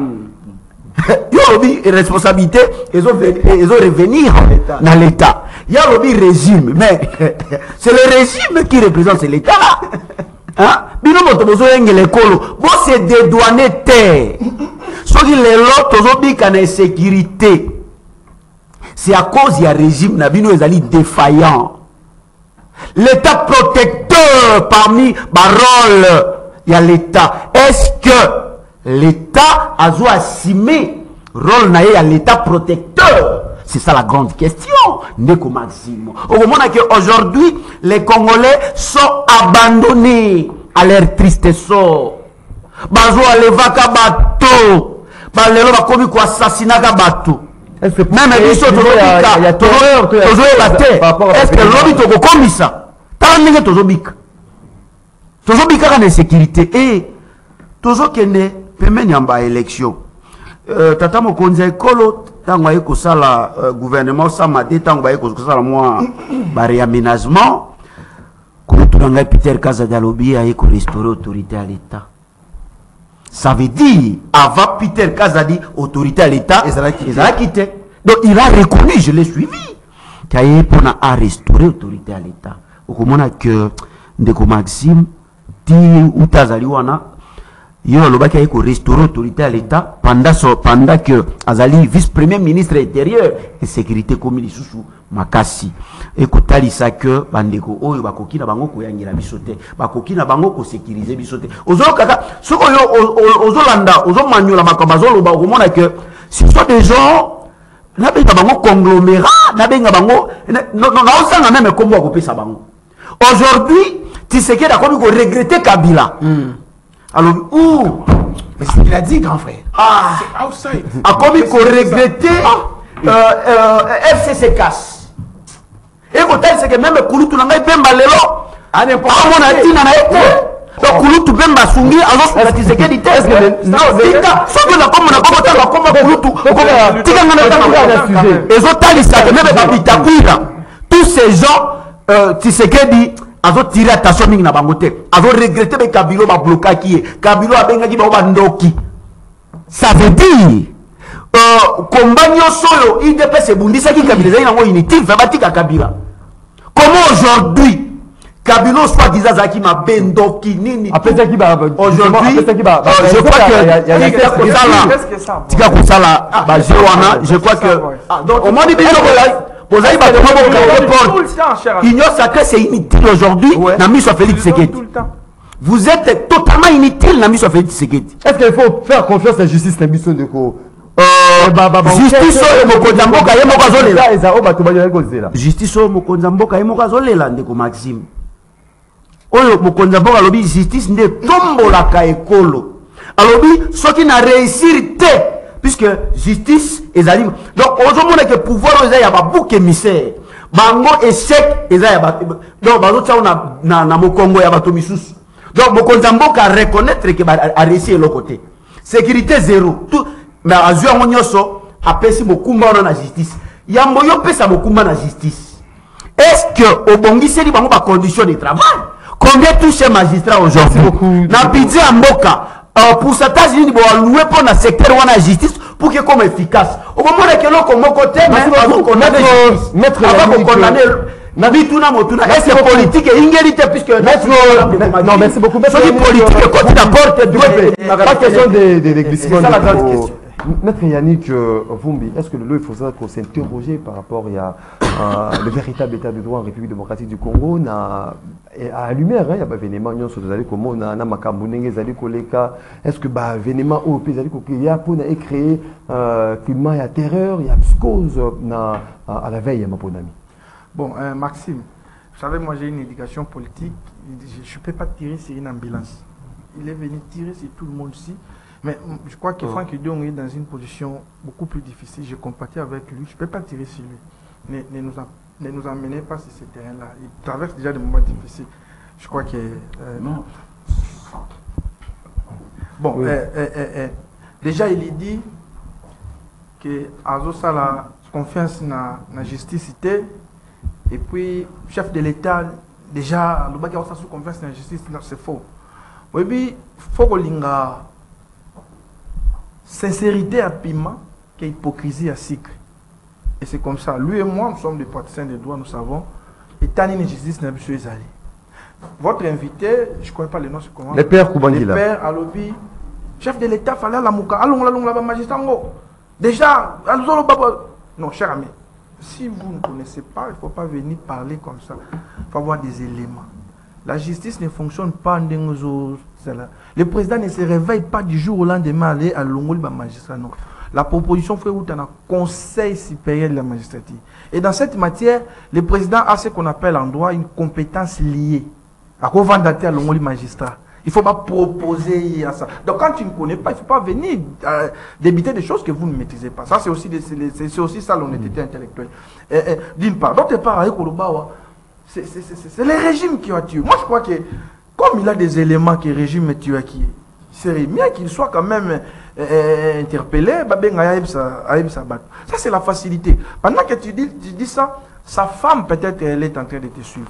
Speaker 4: yo bi responsabilité ils ont revenir dans l'état ya lobi régime mais c'est le régime qui représente l'état là hein bino moto bozo engele kolo bo se dédouaner terre. Soki lelo tozobika na sécurité c'est à cause du régime nabino ezali défaillant l'état protecteur parmi barol il y a l'état est-ce que l'état a dû assumer rôle na ya l'état protecteur c'est ça la grande question ndeko Maxime au moment que aujourd'hui les Congolais sont abandonnés à leur triste sort bazo alevaka bato balelo bakomi ko assassinaka bato même biso tozobika tozoyeba te est-ce que lobi tokokomisa tala ndenge tozobikaka na sécurité e tozokende pembeni ya baélection tata mokonzi ya ekolo ntango aye kosala gouvernement samade ntango baye kosala mwa baréaménagement kolotuna ngai Peter Kazadi alobi aye korestaurer autorité à l'état. Ça veut dire, avant Peter Kazadi, autorité à l'État, ils ont quitté. Donc il a reconnu, je l'ai suivi, qu'il y a restaurer l'autorité à l'État. Au moment que Ndeko Maxime, ti ou Tazali wana, il y a restaurer l'autorité à l'État pendant que Azali, vice-premier ministre intérieur et sécurité commune sous makasi. Ekotali sa que bandeko oyo bakoki na bango ko yangira bisote bakoki na bango ko sécuriser bisote ozo kaka soko yo ozo landa ozo manyola makamba zo loba ko mona que ce sont des gens na benga bango conglomérat na benga bango non osanga même kombo ko pesa bango aujourd'hui Tshisekedi a comme ko regretter Kabila alors
Speaker 5: mais c'est ce qu'il a dit grand frère
Speaker 2: c'est outside
Speaker 4: a comme ko regretter FCC casse. Et quand c'est que même Kouloutou n'a pas lelo, à n'importe quel moment tina na été. Donc Kouloutou bemba sungi alors la Tshisekedi test. Non, tika, sauf que la comme Kouloutou, tika ngana sujet. Et zotali ça que même babita kuira. Tous ces gens Tshisekedi azo tirer attention mingi na bangote. Azo regretter be Kabilo ba bloquer qui Kabilo abengaki ba ndoki. Ça veut dire Kombanyo solo IDPS bundisa ki Kabila zai nango inutile va batika Kabila. Comment aujourd'hui Kabila soit disant Zaki ma bendoki nini
Speaker 1: après ça qui va
Speaker 4: aujourd'hui je crois que tika kusala ba jewana je crois que donc au moins dit vous avez pas de Union sacrée c'est inutile aujourd'hui na miso Félix Tshisekedi. Vous êtes totalement inutile na miso Félix Tshisekedi.
Speaker 1: Est-ce qu'il faut faire confiance à la justice na biso de ko
Speaker 4: justice oyo mokonzi mboka ye moko azolela justice oyo mokonzi mboka ye moko azolela ndeko Maxime oyo mokonzi mboka alobi justice nde tombolaka ekolo alobi soki na réussir te puisque justice ezali donc ozomona ke pouvoir eza ya babuke émissaire bango échec eza ya donc bazotia na mokongo ya bato misusu donc mokonzi mboka reconnaître ke a réussir eloko te sécurité zéro tout mais azui yango nyonso apesi mokumba wana na justice yambo yo pesa mokumba na justice est-ce que obongiseli bango ba conditions de travail combien touche magistrat aujourd'hui na budget ya mboka pourcentage nini bo alloué pour na secteur wana justice pour que comme efficace okomona ke loko moko te mais
Speaker 1: maître
Speaker 4: Nabituna motuna est-ce que politique est ingérité puisque
Speaker 1: non merci beaucoup
Speaker 4: maître politique quand la porte
Speaker 1: pas question de glissement. C'est ça la grande question. Maître Yannick Vumbi, est-ce que il faudra qu'on s'interroge par rapport à le véritable état de droit en République démocratique du Congo à lumière, il y a des événements qui sont comme on a est-ce que les événements pour créer climat et terreur, il y a cause à la veille, mon ami.
Speaker 3: Bon, Maxime, vous savez, moi j'ai une éducation politique, je ne peux pas tirer sur une ambulance. Il est venu tirer sur tout le monde ici, mais je crois que Franck Dion est dans une position beaucoup plus difficile. Je compatis avec lui, je ne peux pas tirer sur lui. Ne nous emmenez pas sur ce terrain-là. Il traverse déjà des moments difficiles. Je crois que...
Speaker 2: non.
Speaker 3: Bon,
Speaker 1: oui.
Speaker 3: déjà il dit que Azosa la confiance dans la justice et puis chef de l'État déjà le bac a sous confiance dans la justice, c'est faux. Oui, il faut que l'inga sincérité à piment que hypocrisie à cycle. Et c'est comme ça. Lui et moi, nous sommes des praticiens des droits, nous savons. Et Tani la justice n'a pas pu aller. Votre invité, je ne connais pas le nom, c'est comment?
Speaker 1: Le père Koubangila.
Speaker 3: Le père à l'obi, chef de l'État, fallait la mouka. Allons là-bas, magistrat. Déjà, allons là-bas. Non, cher ami, si vous ne connaissez pas, il ne faut pas venir parler comme ça. Il faut avoir des éléments. La justice ne fonctionne pas en déngo. Le président ne se réveille pas du jour au lendemain aller à l'ongol magistrat. Non. La proposition fait où tu as un conseil supérieur de la magistrature. Et dans cette matière, le président a ce qu'on appelle en droit une compétence liée. À quoi vendre à l'ongol magistrat. Il ne faut pas proposer à ça. Donc quand tu ne connais pas, il ne faut pas venir débiter des choses que vous ne maîtrisez pas. Ça, c'est aussi ça l'honnêteté intellectuelle. D'une part. D'autre part, c'est le régime qui a tué. Moi, je crois que comme il a des éléments que le régime tue, qui serait bien qu'il soit quand même interpellé. Ça, c'est la facilité. Pendant que tu dis ça, sa femme, peut-être, elle est en train de te suivre.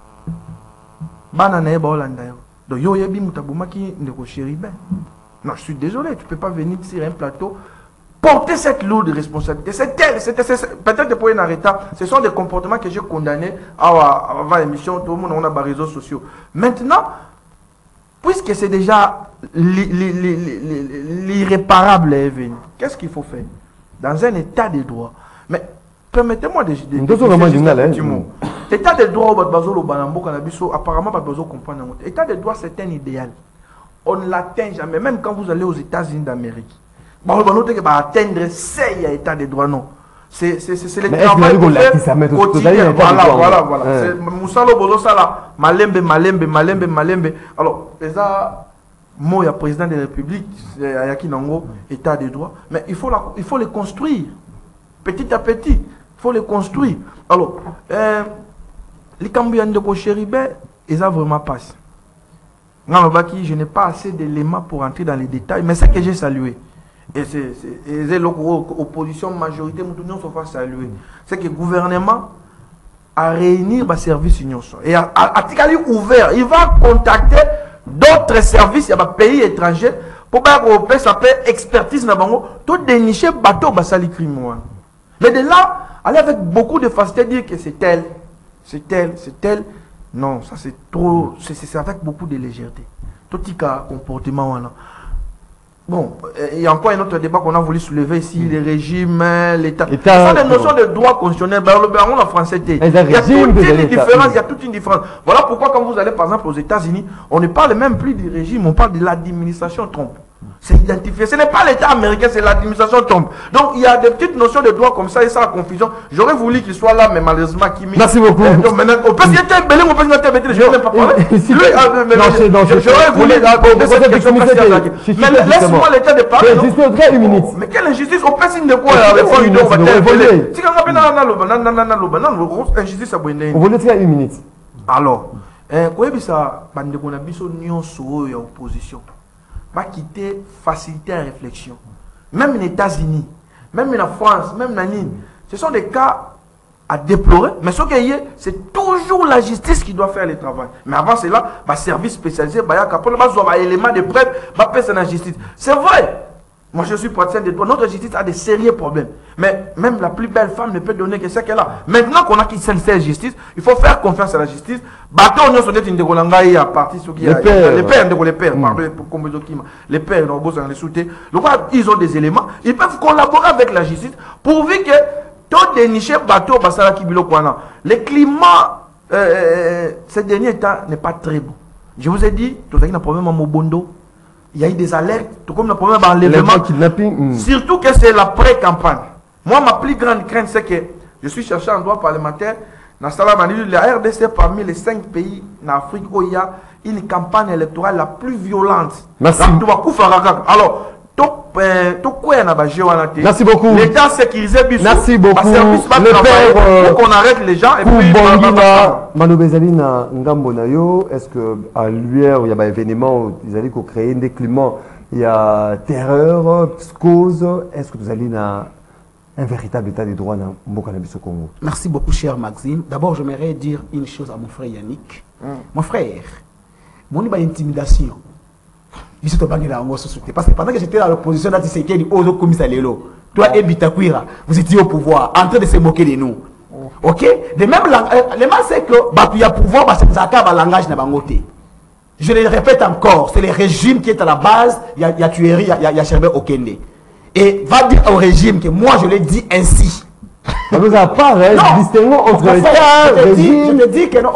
Speaker 3: Non, je suis désolé, tu ne peux pas venir sur un plateau porter cette lourde responsabilité. C'est peut-être pour un arrêt. Ce sont des comportements que j'ai condamnés avant l'émission. Tout le monde a des réseaux sociaux. Maintenant, puisque c'est déjà l'irréparable est venu, qu'est-ce qu'il faut faire dans un état de droit? Mais permettez-moi de l'état de droit, apparemment, comprendre. L'état de droit, c'est un idéal. On ne l'atteint jamais, même quand vous allez aux États-Unis d'Amérique. On va atteindre ces états de droit, non. C'est le travail quotidien. Voilà. C'est Moussalo Bozosala, Malembe. Alors, les mots, il y a président de la République, Ayaki Nango, état de droit. Mais il faut les construire. Petit à petit, il faut les construire. Alors, les Cambians de Kochéribé, ils ont vraiment passé. Je n'ai pas assez d'éléments pour entrer dans les détails, mais c'est que j'ai salué. Et c'est l'opposition majorité, nous sommes salués. C'est que le gouvernement a réuni le service union. Et à Tikali ouvert, il va contacter d'autres services, il y a des pays étrangers, pour que ça peut expertise, tout dénicher bateau, basali crime. Mais de là, aller avec beaucoup de facilité dire que c'est tel. Non, ça c'est trop, c'est avec beaucoup de légèreté. Tout cas comportement. Bon, il y a encore un autre débat qu'on a voulu soulever ici, les régimes, l'État. Ce sont des notions de droit constitutionnel. On a français. Il y a toute une différence. Voilà pourquoi quand vous allez par exemple aux États-Unis, on ne parle même plus du régime, on parle de l'administration Trump. C'est identifié. Ce n'est pas l'État américain, c'est l'administration Trump. Donc il y a des petites notions de droit comme ça et ça a confusion. J'aurais voulu qu'il soit là, mais malheureusement,
Speaker 1: Merci beaucoup.
Speaker 3: Donc maintenant, on peut s'y être embellé, on peut s'y être embellé, je ne vais même pas parler. J'aurais voulu aborder cette question. Mais laisse-moi le temps de parler.
Speaker 1: Juste une minute.
Speaker 3: Mais quelle injustice? On peut signer de quoi avec quoi on va t'élever. Si on a injustice à Bouéné.
Speaker 1: On va dire une minute.
Speaker 3: Alors, quoi est-ce que ça, bandeko na biso nyonso ya opposition? Va quitter faciliter la réflexion. Même les États-Unis, même la France, même la Nîmes, ce sont des cas à déplorer. Mais ce qu'il y a, c'est toujours la justice qui doit faire le travail. Mais avant cela, le service spécialisé, il y a un élément de preuve, c'est la justice. C'est vrai. Moi, je suis praticien de droit. Notre justice a des sérieux problèmes. Mais même la plus belle femme ne peut donner que ce qu'elle a. Maintenant qu'on a quitté cette justice, il faut faire confiance à la justice. Les pères, ils ont des éléments. Ils peuvent collaborer avec la justice pourvu que tout dénicher bateau, le climat ces derniers temps n'est pas très bon. Je vous ai dit, tout à un problème à Mobondo. Il y a eu des alertes, tout comme le problème d'enlèvement.
Speaker 1: Kidnapping.
Speaker 3: Surtout que c'est la pré-campagne. Moi, ma plus grande crainte, c'est que je suis chercheur en droit parlementaire. Dans la RDC, parmi les 5 pays en Afrique où il y a une campagne électorale la plus violente.
Speaker 1: Merci.
Speaker 3: Alors,
Speaker 1: merci beaucoup.
Speaker 3: L'État sécurisé.
Speaker 1: Merci beaucoup.
Speaker 3: Le père, pour qu'on arrête les gens. Et puis,
Speaker 1: Manobezalina Ngambonayo, est-ce que à l'UR, il y a un événement, ils allaient créer des climats, il y a terreur, cause, est-ce que vous allez dans un véritable état de droit dans le Congo?
Speaker 5: Merci beaucoup, cher Maxime. D'abord, j'aimerais dire une chose à mon frère Yannick. Mon frère, mon intimidation. Parce que pendant que j'étais dans l'opposition, toi et Bitakwira, vous étiez au pouvoir, en train de se moquer de nous. Ok? De même, le mal c'est que il y a pouvoir, c'est un langage n'a pas ngoté. Je le répète encore, c'est le régime qui est à la base, il y a tuerie, il y a Sherbet Okende. Et va dire au régime que moi je l'ai dit ainsi.
Speaker 1: Ça nous a pas, distinguons entre État, régime.
Speaker 5: Je te dis que non.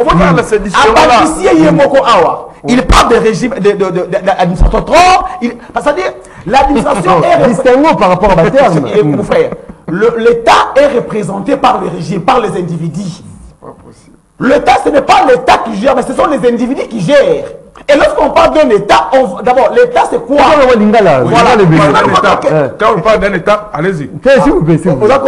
Speaker 5: Il parle de régime, d'administration trop. C'est-à-dire, l'administration est...
Speaker 1: Distinguons par rapport à ma terme.
Speaker 5: Mon frère, l'État est représenté par le régime, par les individus. L'État, ce n'est pas l'État qui gère, mais ce sont les individus qui gèrent. Et lorsqu'on parle d'un État, d'abord, l'État c'est quoi?
Speaker 1: Voilà le but.
Speaker 2: Quand on parle d'un État, allez-y.
Speaker 1: S'il vous plaît, s'il vous plaît.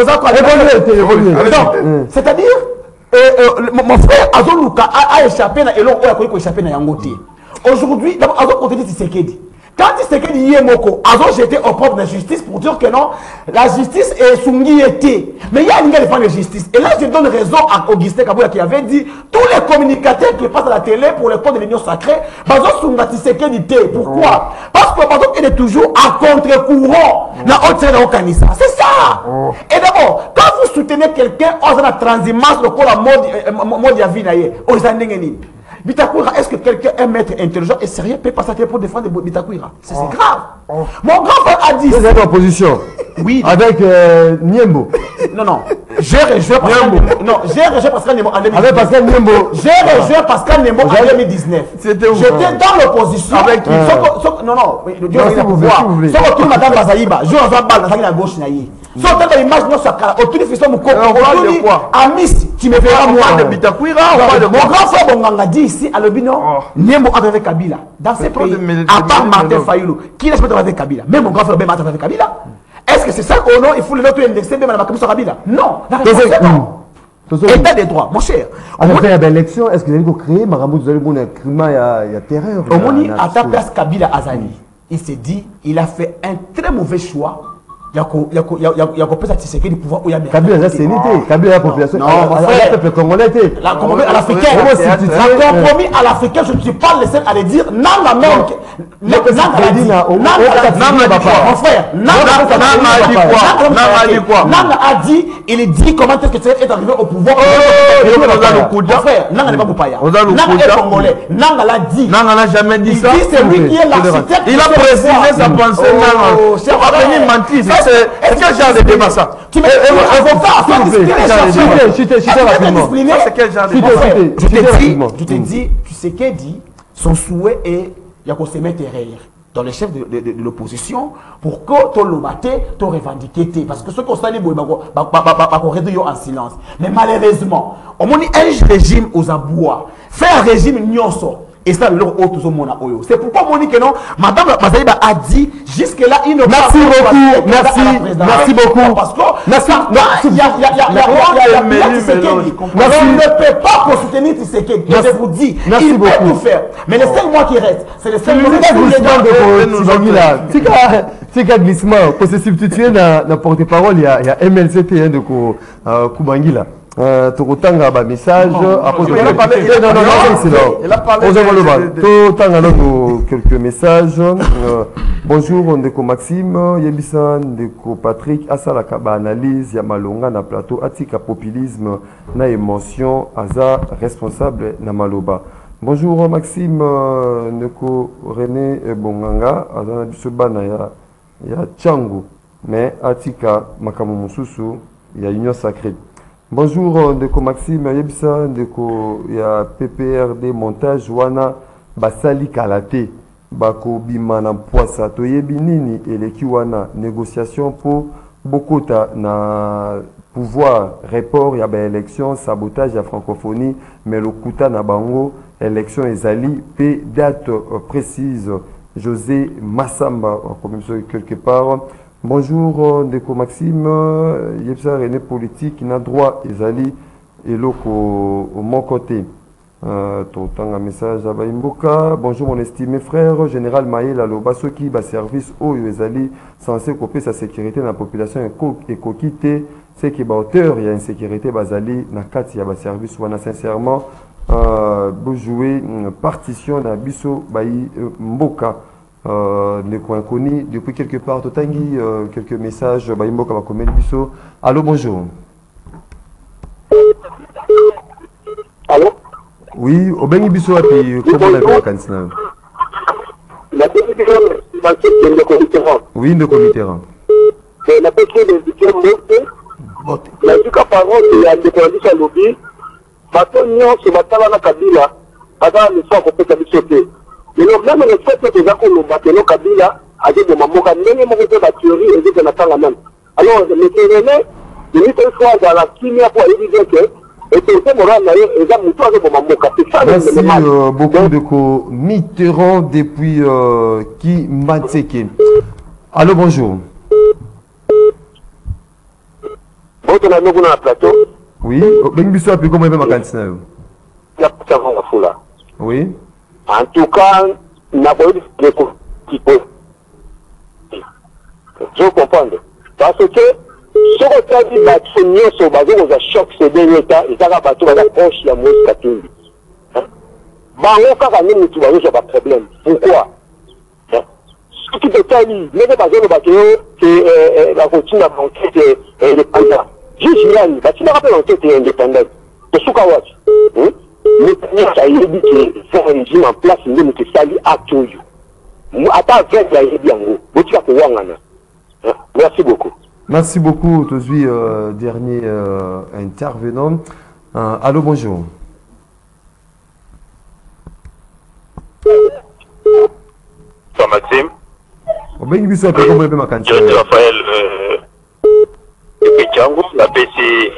Speaker 5: C'est-à-dire, mon frère Azoluka a échappé et l'on a échappé dans Yangote. Aujourd'hui, d'abord, Azol continue Tshisekedi. Quand Tshisekedi Yemoko, Azol j'étais au propre de la justice pour dire que non, la justice est Sungi était. Mais il y a une défense de justice. Et là, je donne raison à Augustin Kabouya qui avait dit tous les communicateurs qui passent à la télé pour le compte de l'Union sacrée, Bazol Sunga Tshisekedi était. Pourquoi? Parce que Bazol il est toujours à contre-courant dans haute scène au Kanissa. C'est ça. Et d'abord, quand vous soutenez quelqu'un, on a la transhumance, le corps la mode Yavinaye, aux Andengeni. Bitakwira, est-ce que quelqu'un, un maître intelligent et sérieux, peut passer pour défendre Bitakwira? C'est grave. Mon grand frère a dit.
Speaker 1: Vous êtes en opposition.
Speaker 5: Oui.
Speaker 1: Avec Niembo.
Speaker 5: Non. J'ai rejoint Pascal Niembo en 2019.
Speaker 1: Avec Pascal Niembo.
Speaker 5: J'ai rejoint Pascal Niembo en 2019. J'étais dans l'opposition. Avec qui? Non. Dieu est au pouvoir. Sauf que Madame Bazaïba, je vais balle dans la gauche. Sauf que l'image non sakara. Autour du fils de mon copain. Amis, tu me verras moi. Mon grand frère Bonganga dit ici à l'Obino, Niembo avec Kabila. Dans ces pays, à part Martin Fayoulou, qui n'est pas avec Kabila? Même mon grand frère Ben avec Kabila. Est-ce que c'est ça qu'on a? Il faut le noter indexer même à la Kabila Kabila? Non. État des droits, mon cher.
Speaker 1: Après l'élection, est-ce que vous allez créer Maramou, vous allez faire un crime, il y a terreur?
Speaker 5: Omoni, à ta place Kabila Azali, il s'est dit, il a fait un très mauvais choix. Il y a compris à Tshisekedi du pouvoir où il y a
Speaker 1: Kabila, c'est unité. Kabila, la population.
Speaker 5: Non, mon frère.
Speaker 1: Le peuple congolais.
Speaker 5: La compromis à l'Africain. La compromis à l'Africain, je ne suis pas le seul à le dire. Nanga même. Mon frère. Nanga a dit, il dit comment est-ce que Tshisekedi est arrivé au pouvoir. Mon frère, Nanga n'est pas Moupaya. Nanga est congolais. Nanga l'a dit.
Speaker 2: Nanga n'a jamais dit ça.
Speaker 5: C'est lui qui est l'architecte.
Speaker 2: Il a précisé sa pensée. Nanga. C'est pas venu mentir. C'est quel genre de débat ça?
Speaker 5: Tu me je te dis, tu sais qu'elle dit, son souhait est il y a qu'on se mette derrière dans les chefs de l'opposition pour que tu le batte, tu revendiques. Parce que ce qu'on s'est dit, on réduit en silence. Mais malheureusement, on a un régime aux abois, fait un régime nyonso. Et ça, c'est pourquoi on dit que non, Madame Bazaïba a dit jusque-là, il ne peut pas.
Speaker 1: Merci beaucoup.
Speaker 5: Parce que il y a on ne peut pas soutenir Tshisekedi. Je vous dis, il peut tout faire. Mais les 5 mois qui restent, c'est les 5 mois qui restent.
Speaker 1: C'est qu'un glissement. Pour se substituer dans la porte-parole, il y a MLCT de Kubangila. Tokotanga ba message après quelques messages. Bonjour ndeko Maxime Yebisa ndeko Patrick asalaka ba analyse ya malonga na plateau atika populisme na émotion aza responsable na maloba. Bonjour Maxime ndeko René Bonganga aza biso bana ya Tchangu mais atika makamu mususu ya union sacrée. Bonjour ndeko Maxime yebisa ndeko ya PPRD montage wana basali kalate bako bimana poisa toyebi nini eleki wana négociation pour bokota na pouvoir report ya ba élection sabotage ya francophonie mais lokuta na bango élection ezali pe date précise José Massamba comme quelque part. Bonjour ndeko Maxime yebisa René politique na droit ezali eloko au mon côté. Ton un message à Baimboka. Bonjour mon estimé frère, général Maïla Lobasoki, bas service au Ezali, censé couper sa sécurité dans la population et coquité, c'est qui est auteur, il y a une sécurité basali, na kati, il y a bas service, ou sincèrement, vous jouer une partition dans Bisso Baï Mboka. Les coins connus depuis quelque part, Totangi, quelques messages, Baimboka va commettre Bisso. Allô, bonjour.
Speaker 6: Allô?
Speaker 1: Oui, au Bengi Bisso, puis comment la vie cantina? Oui, de comité.
Speaker 6: La petite la duka parole ya ndeko ya lobby bato nyonso batala na Kabila ata le fois ko peta bisote mais même le fait que déjà ko lobakelo Kabila aje de mamoka ndenge moko te ba théorie et na tanga même alors le terrain de l'autre fois dans la kimia pour évidemment que
Speaker 1: merci beaucoup de co Mitterrand depuis qui Matseke. Allô, bonjour. Oui, oui.
Speaker 6: En tout cas, je comprends. Parce que ce qu'on a dit, c'est que nous avons un choc, c'est des États, ils ont un proche de Moïse Katumbi. Quand nous avons un problème. Pourquoi? Ce qui peut être dit, mais pas que la routine de l'enquête est indépendante. Juste Yann, tu n'as pas l'enquête est indépendante. C'est ce qu'on a dit. Mais ça a dit que un régime en place, nous avons sali à tout. Attends, 20 ans, il y a un gros. Merci beaucoup.
Speaker 1: Merci beaucoup, Tozui, dernier intervenant. Allô, bonjour.
Speaker 6: Bonjour Maxime.
Speaker 1: Je
Speaker 6: Raphaël Django, la PC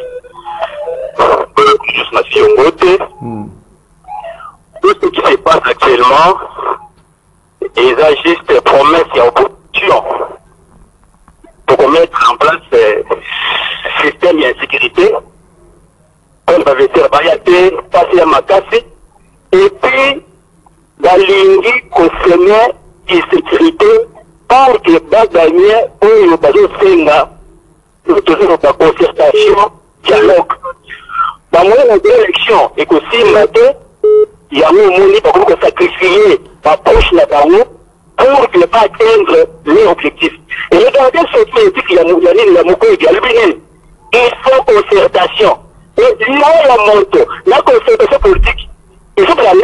Speaker 6: tout ce qui se passe actuellement, ils ont juste promesses et opposition pour mettre en place un système d'insécurité. On va faire Bayate, passer à Makassi, et puis la ligne concernée l'insécurité pour que Bagagné ou le Bajo nous toujours la concertation, dialogue. Dans mon élection, et que si matin, il y a un moment pour sacrifier ma poche là-bas pour ne pas atteindre les objectifs. Et regardez ce politique, il y a il faut concertation. Et là, la moto, la concertation politique, il faut que la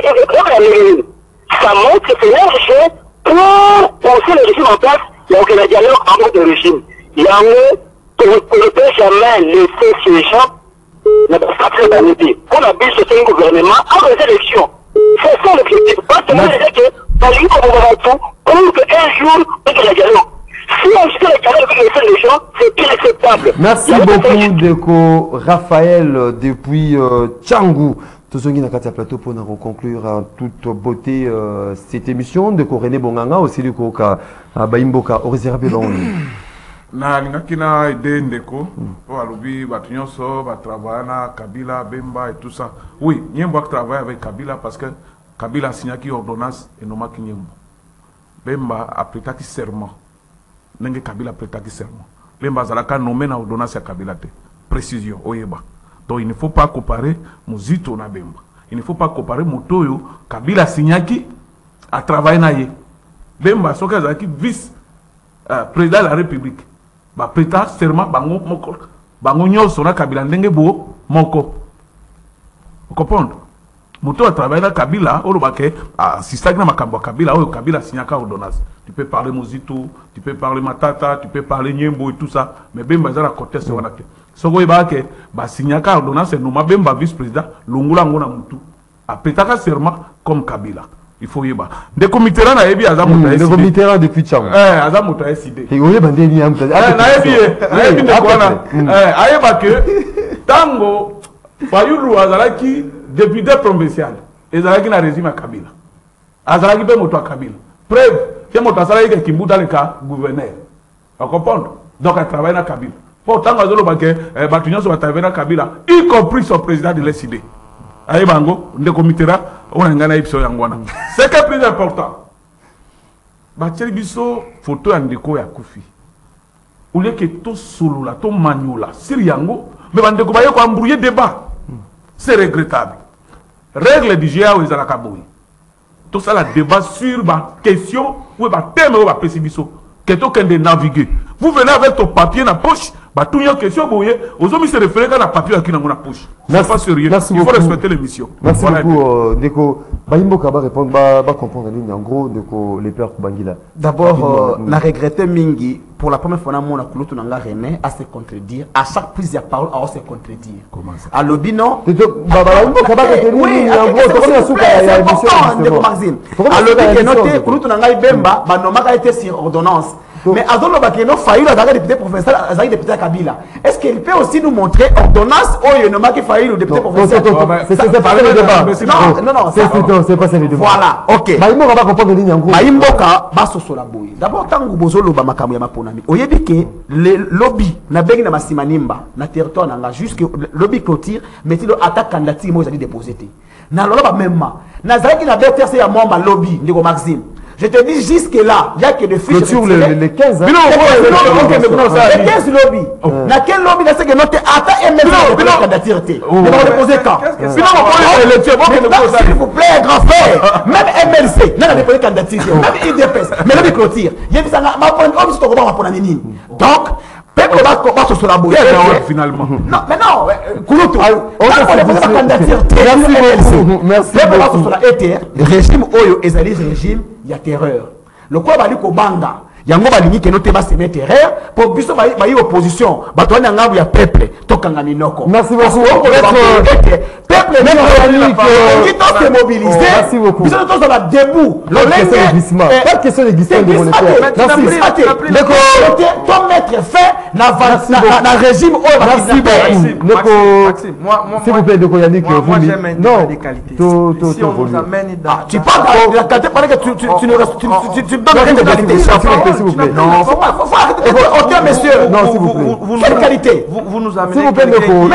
Speaker 6: ça montre que c'est l'argent pour penser le régime en place, donc il y a un dialogue en mode de régime. Il y a un pour ne pas jamais laisser ces gens on a bien ce un gouvernement avant les élections. C'est ça l'objectif. Parce que moi, je dis que dans l'île comme on va tout, pour qu'un jour, on ait la dialogue. Si on fait la dialogue avec les gens, c'est inacceptable.
Speaker 1: Merci beaucoup, Deko Raphaël, depuis Tchangou. Tozongi Nakatia Plateau pour nous conclure en toute beauté cette émission. Deko René Bonganga, aussi du Koka Baimboka, au réservé dans
Speaker 2: na lingaki na ide ndeko po alobi batu nyonso ba travailler na Kabila Bemba et tout ça. Oui, Nyembo travaille avec Kabila parce que Kabila a signé qui ordonnance et non qui Nyembo. Bemba a prêté qui serment. Nenge Kabila a prêté qui serment. Bemba zalaka nommé na ordonnance à Kabila te. Précision oyeba. Donc il ne faut pas comparer Muzito na Bemba. Il ne faut pas comparer Motoyo Kabila signé qui a travaillé na ye. Bemba soka zaki vice président de la République. Ba prêta serment bango moko bango nyonso na Kabila ndenge bo moko. Vous comprenez? Moto a travaillé na Kabila olobake assistant na makambo Kabila oyo Kabila signaka ordonnance. Tu peux parler Mozito, tu peux parler Matata, tu peux parler Nyembo et tout ça, mais Bemba za la conteste wana te. Soko ibake ba signaka ordonnance no mabemba vice-président longula ngona mutu. Apetaka serment comme Kabila. Il faut y avoir. Des comités là, il y a
Speaker 1: des comités là depuis Tchang.
Speaker 2: Azamota SID.
Speaker 1: Et oui, ben des liens.
Speaker 2: Tango, Fayulu Azalaki, député provincial. Ezalaki na régime à Kabila. Azalaki ben moto à Kabila. Preuve, c'est moto Azalaki qui mouta le cas gouverneur. Vous comprenez? Donc elle travaille à Kabila. Pour tant que Baké, Batunion va travailler à Kabila, y compris son président de l'SID. Aïe bango, des comités là, on a gagné ipso yangwana. C'est que plus important. Bacheli biso photo andeko ya Koufi. Au lieu que tout solo là, tout manio là, sur yango, mais bandeko ba yoko embrouiller débat. C'est regrettable. Règle du GA ou ezala kaboui. Tout ça la débat sur ma question ou ba thème ou ba pesibiso. Que to kende naviguer. Vous venez avec ton papier dans la poche. Bah, tout une question, vous voyez, aux hommes, se référer à la papier qui est dans la poche. C'est pas sérieux. Il faut respecter l'émission.
Speaker 1: Merci beaucoup, Deko. Baïmbo Kaba répondre, va comprendre la ligne. En gros, Deko, les peurs pour Bangila.
Speaker 5: D'abord, on a regretté Mingi. Pour la première fois, on a coulé tout dans la René à se contredire. À chaque prise de parole, à se contredire. Comment ça? À l'Obino.
Speaker 1: Oui,
Speaker 5: c'est important, Deko Maxime. À l'Obino, qui est noté, coulé tout dans la Bemba, Banoma a été sur ordonnance. Mais Azolo Bakeno Faïl a député professeur, a député Kabila. Est-ce qu'il peut aussi nous montrer ordonnance ou il n'y a pas Faïl ou député professeur?
Speaker 1: C'est pas le débat.
Speaker 5: Non,
Speaker 1: c'est pas ça le débat.
Speaker 5: Voilà, ok.
Speaker 1: Maïmbo va comprendre la ligne en gros.
Speaker 5: Maïmboka, Basso la bouille. D'abord, tant que Bozolo Bamakamu Yamaponami, au Yébike, les lobbies, n'a pas na Massimanimba, na territoire n'a jusque lobby clôture, mais il attaque candidature, moi j'ai déposé. N'a l'oloba même ma. N'a zaki n'a pas fait à moi ma lobby, Nego Maxime. Je te dis jusque-là, il n'y a que des fiches.
Speaker 1: Sur les 15 ans.
Speaker 5: Les 15 lobbies. Dans quel lobby il que noté à MLC de la candidature? On va déposer quand? S'il vous plaît, grand frère. Même MLC, n'a pas déposé candidature. Même IDPS, mais lobby clôture. Il y a des donc, peuple va se la bouille.
Speaker 2: Finalement.
Speaker 5: Non, mais non, Kouloutou. On va déposer la candidature.
Speaker 1: Merci.
Speaker 5: Peuple va se la ETR. Régime Oyo, Ezali régime. Il y a terreur. Le quoi va dire qu'au banga, il y a un mot qui ne pas se mettre terreur pour que ça va y opposition. Batoine en il y a peuple. Tokanga minoko.
Speaker 1: Merci beaucoup.
Speaker 5: Peuple qui doit se mobiliser.
Speaker 1: Merci beaucoup.
Speaker 5: Ils sont tous dans la debout.
Speaker 1: Pas de question de glissement de monétaire.
Speaker 5: Merci. D'accord. Ton mettre fait na régime.
Speaker 1: Merci beaucoup. S'il vous plaît, Deko Yannick.
Speaker 3: Moi j'aime un débat de qualité. Si on nous amène dans...
Speaker 5: Tu parles de la qualité parce que tu donnes rien de qualité.
Speaker 1: S'il vous plaît.
Speaker 5: Non, faut arrêter. Ok, monsieur.
Speaker 1: Non, s'il vous plaît.
Speaker 5: Quelle qualité?
Speaker 3: Vous nous amenez...
Speaker 1: S'il vous plaît, Deko.
Speaker 5: Non,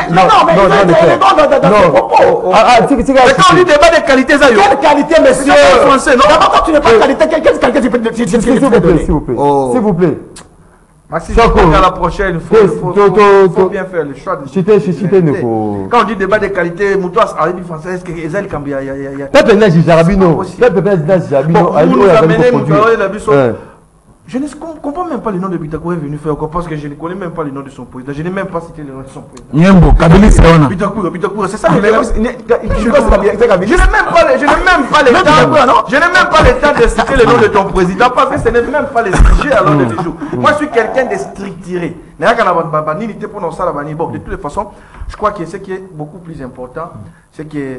Speaker 3: quand on dit débat de qualité, ça y est.
Speaker 5: quelle qualité, monsieur? D'abord, quand tu n'es pas qualité, quelle qualité tu peux donner?
Speaker 1: S'il vous plaît. S'il vous plaît.
Speaker 3: Maxime, à la prochaine, il faut bien faire le choix. Quand on dit débat de qualité, Moutouas, Arabi français, est-ce que Ezel Kambia,
Speaker 1: Pepe Naji Jarabino. Pepe Naji Jarabino.
Speaker 3: Vous nous amenez, je ne comprends même pas le nom de Bitakour est venu faire encore parce que je ne connais même pas le nom de son président. Je n'ai même pas cité le nom de son président.
Speaker 2: Nyembo, Kabili Seona.
Speaker 3: Bitakour, c'est ça. Je n'ai même pas le temps de citer le nom de ton président parce que ce n'est même pas le sujet à l'ordre du jour. Moi, je suis quelqu'un de structuré. De toutes les façons, je crois que ce qui est beaucoup plus important, c'est que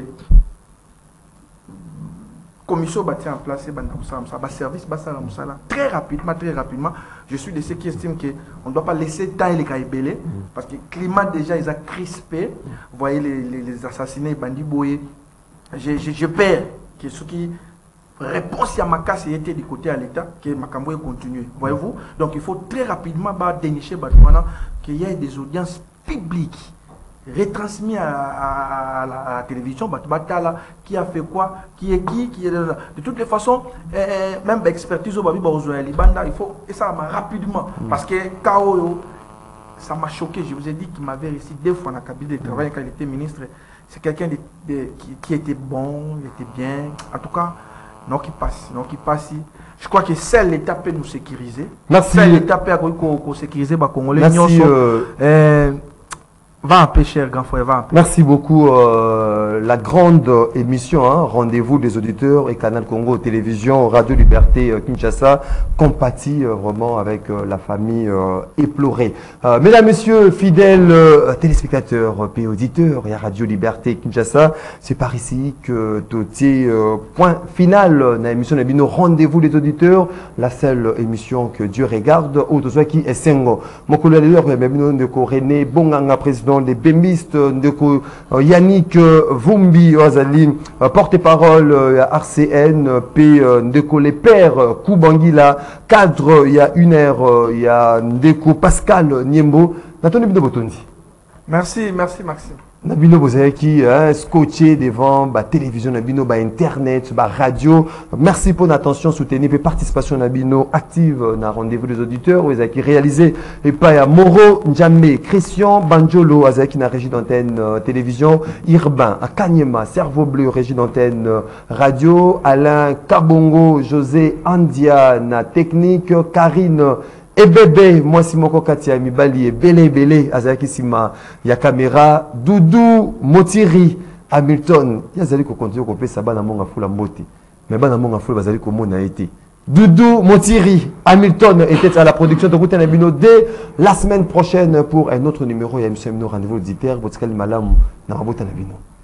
Speaker 3: commission bâtie en place, service très rapidement. Je suis de ceux qui estiment qu'on ne doit pas laisser temps et les caïbélés parce que le climat déjà ils a crispé. Vous voyez les assassinés, les bandits boyés. Je perds que ce qui réponse à ma casse était du côté à l'État, que Makambo continue. Voyez-vous? Donc il faut très rapidement dénicher qu'il y ait des audiences publiques retransmis à la télévision, qui a fait quoi, qui est de toutes les façons, même expertise au Babi Libanda, il faut, et ça rapidement, parce que KO, ça m'a choqué, je vous ai dit qu'il m'avait réussi 2 fois dans la cabinet de travail quand il était ministre, c'est quelqu'un qui était bon, il était bien, en tout cas, non qui passe. Je crois que seul l'État peut nous sécuriser.
Speaker 1: Merci.
Speaker 3: Seul l'État peut nous sécuriser, Congolais.
Speaker 1: Merci.
Speaker 3: Va un peu cher, grand frère, va un peu.
Speaker 1: Merci beaucoup, la grande émission, hein, Rendez-vous des auditeurs et Canal Congo Télévision, Radio Liberté Kinshasa, compatit vraiment avec la famille éplorée. Mesdames, Messieurs, fidèles téléspectateurs et auditeurs et à Radio Liberté Kinshasa, c'est par ici que tout est point final dans l'émission de Rendez-vous des auditeurs, la seule émission que Dieu regarde, ou de qui est Sengo. Mon collègue de René Bonganga, président des Bémistes, de Yannick Vumbi, porte-parole RCN, P. Ndeko les pères, Koubangila, cadre, il y a une heure, il y a Ndeko Pascal Niembo. Merci, merci Maxime. Nabino Bozaki, scotché devant la télévision, Nabino, internet, radio. Merci pour l'attention soutenue et participation Nabino active dans Rendez-vous des auditeurs. Vous avez réalisé et pas à Moro Njamé, Christian Banjolo, qui na régie d'antenne télévision, Irban, à Kanyema, Cerveau Bleu, régie d'antenne radio, Alain Kabongo, José Andia, na technique, Karine. Et bébé, moi si mon Katia Mibali et Belé, Azaki Sima, il y a caméra, Doudou, Motiri, Hamilton, il y a Zali qui continue à faire ça, Bana Monga Foula Mboti. Mais Bana Monga Foula Zali Komo n'a été. Doudou, Motiri, Hamilton était à la production de Route Nabino dès la semaine prochaine pour un autre numéro. Il y a un rendez-vous auditeur, votre Malam, dans Route Nabino.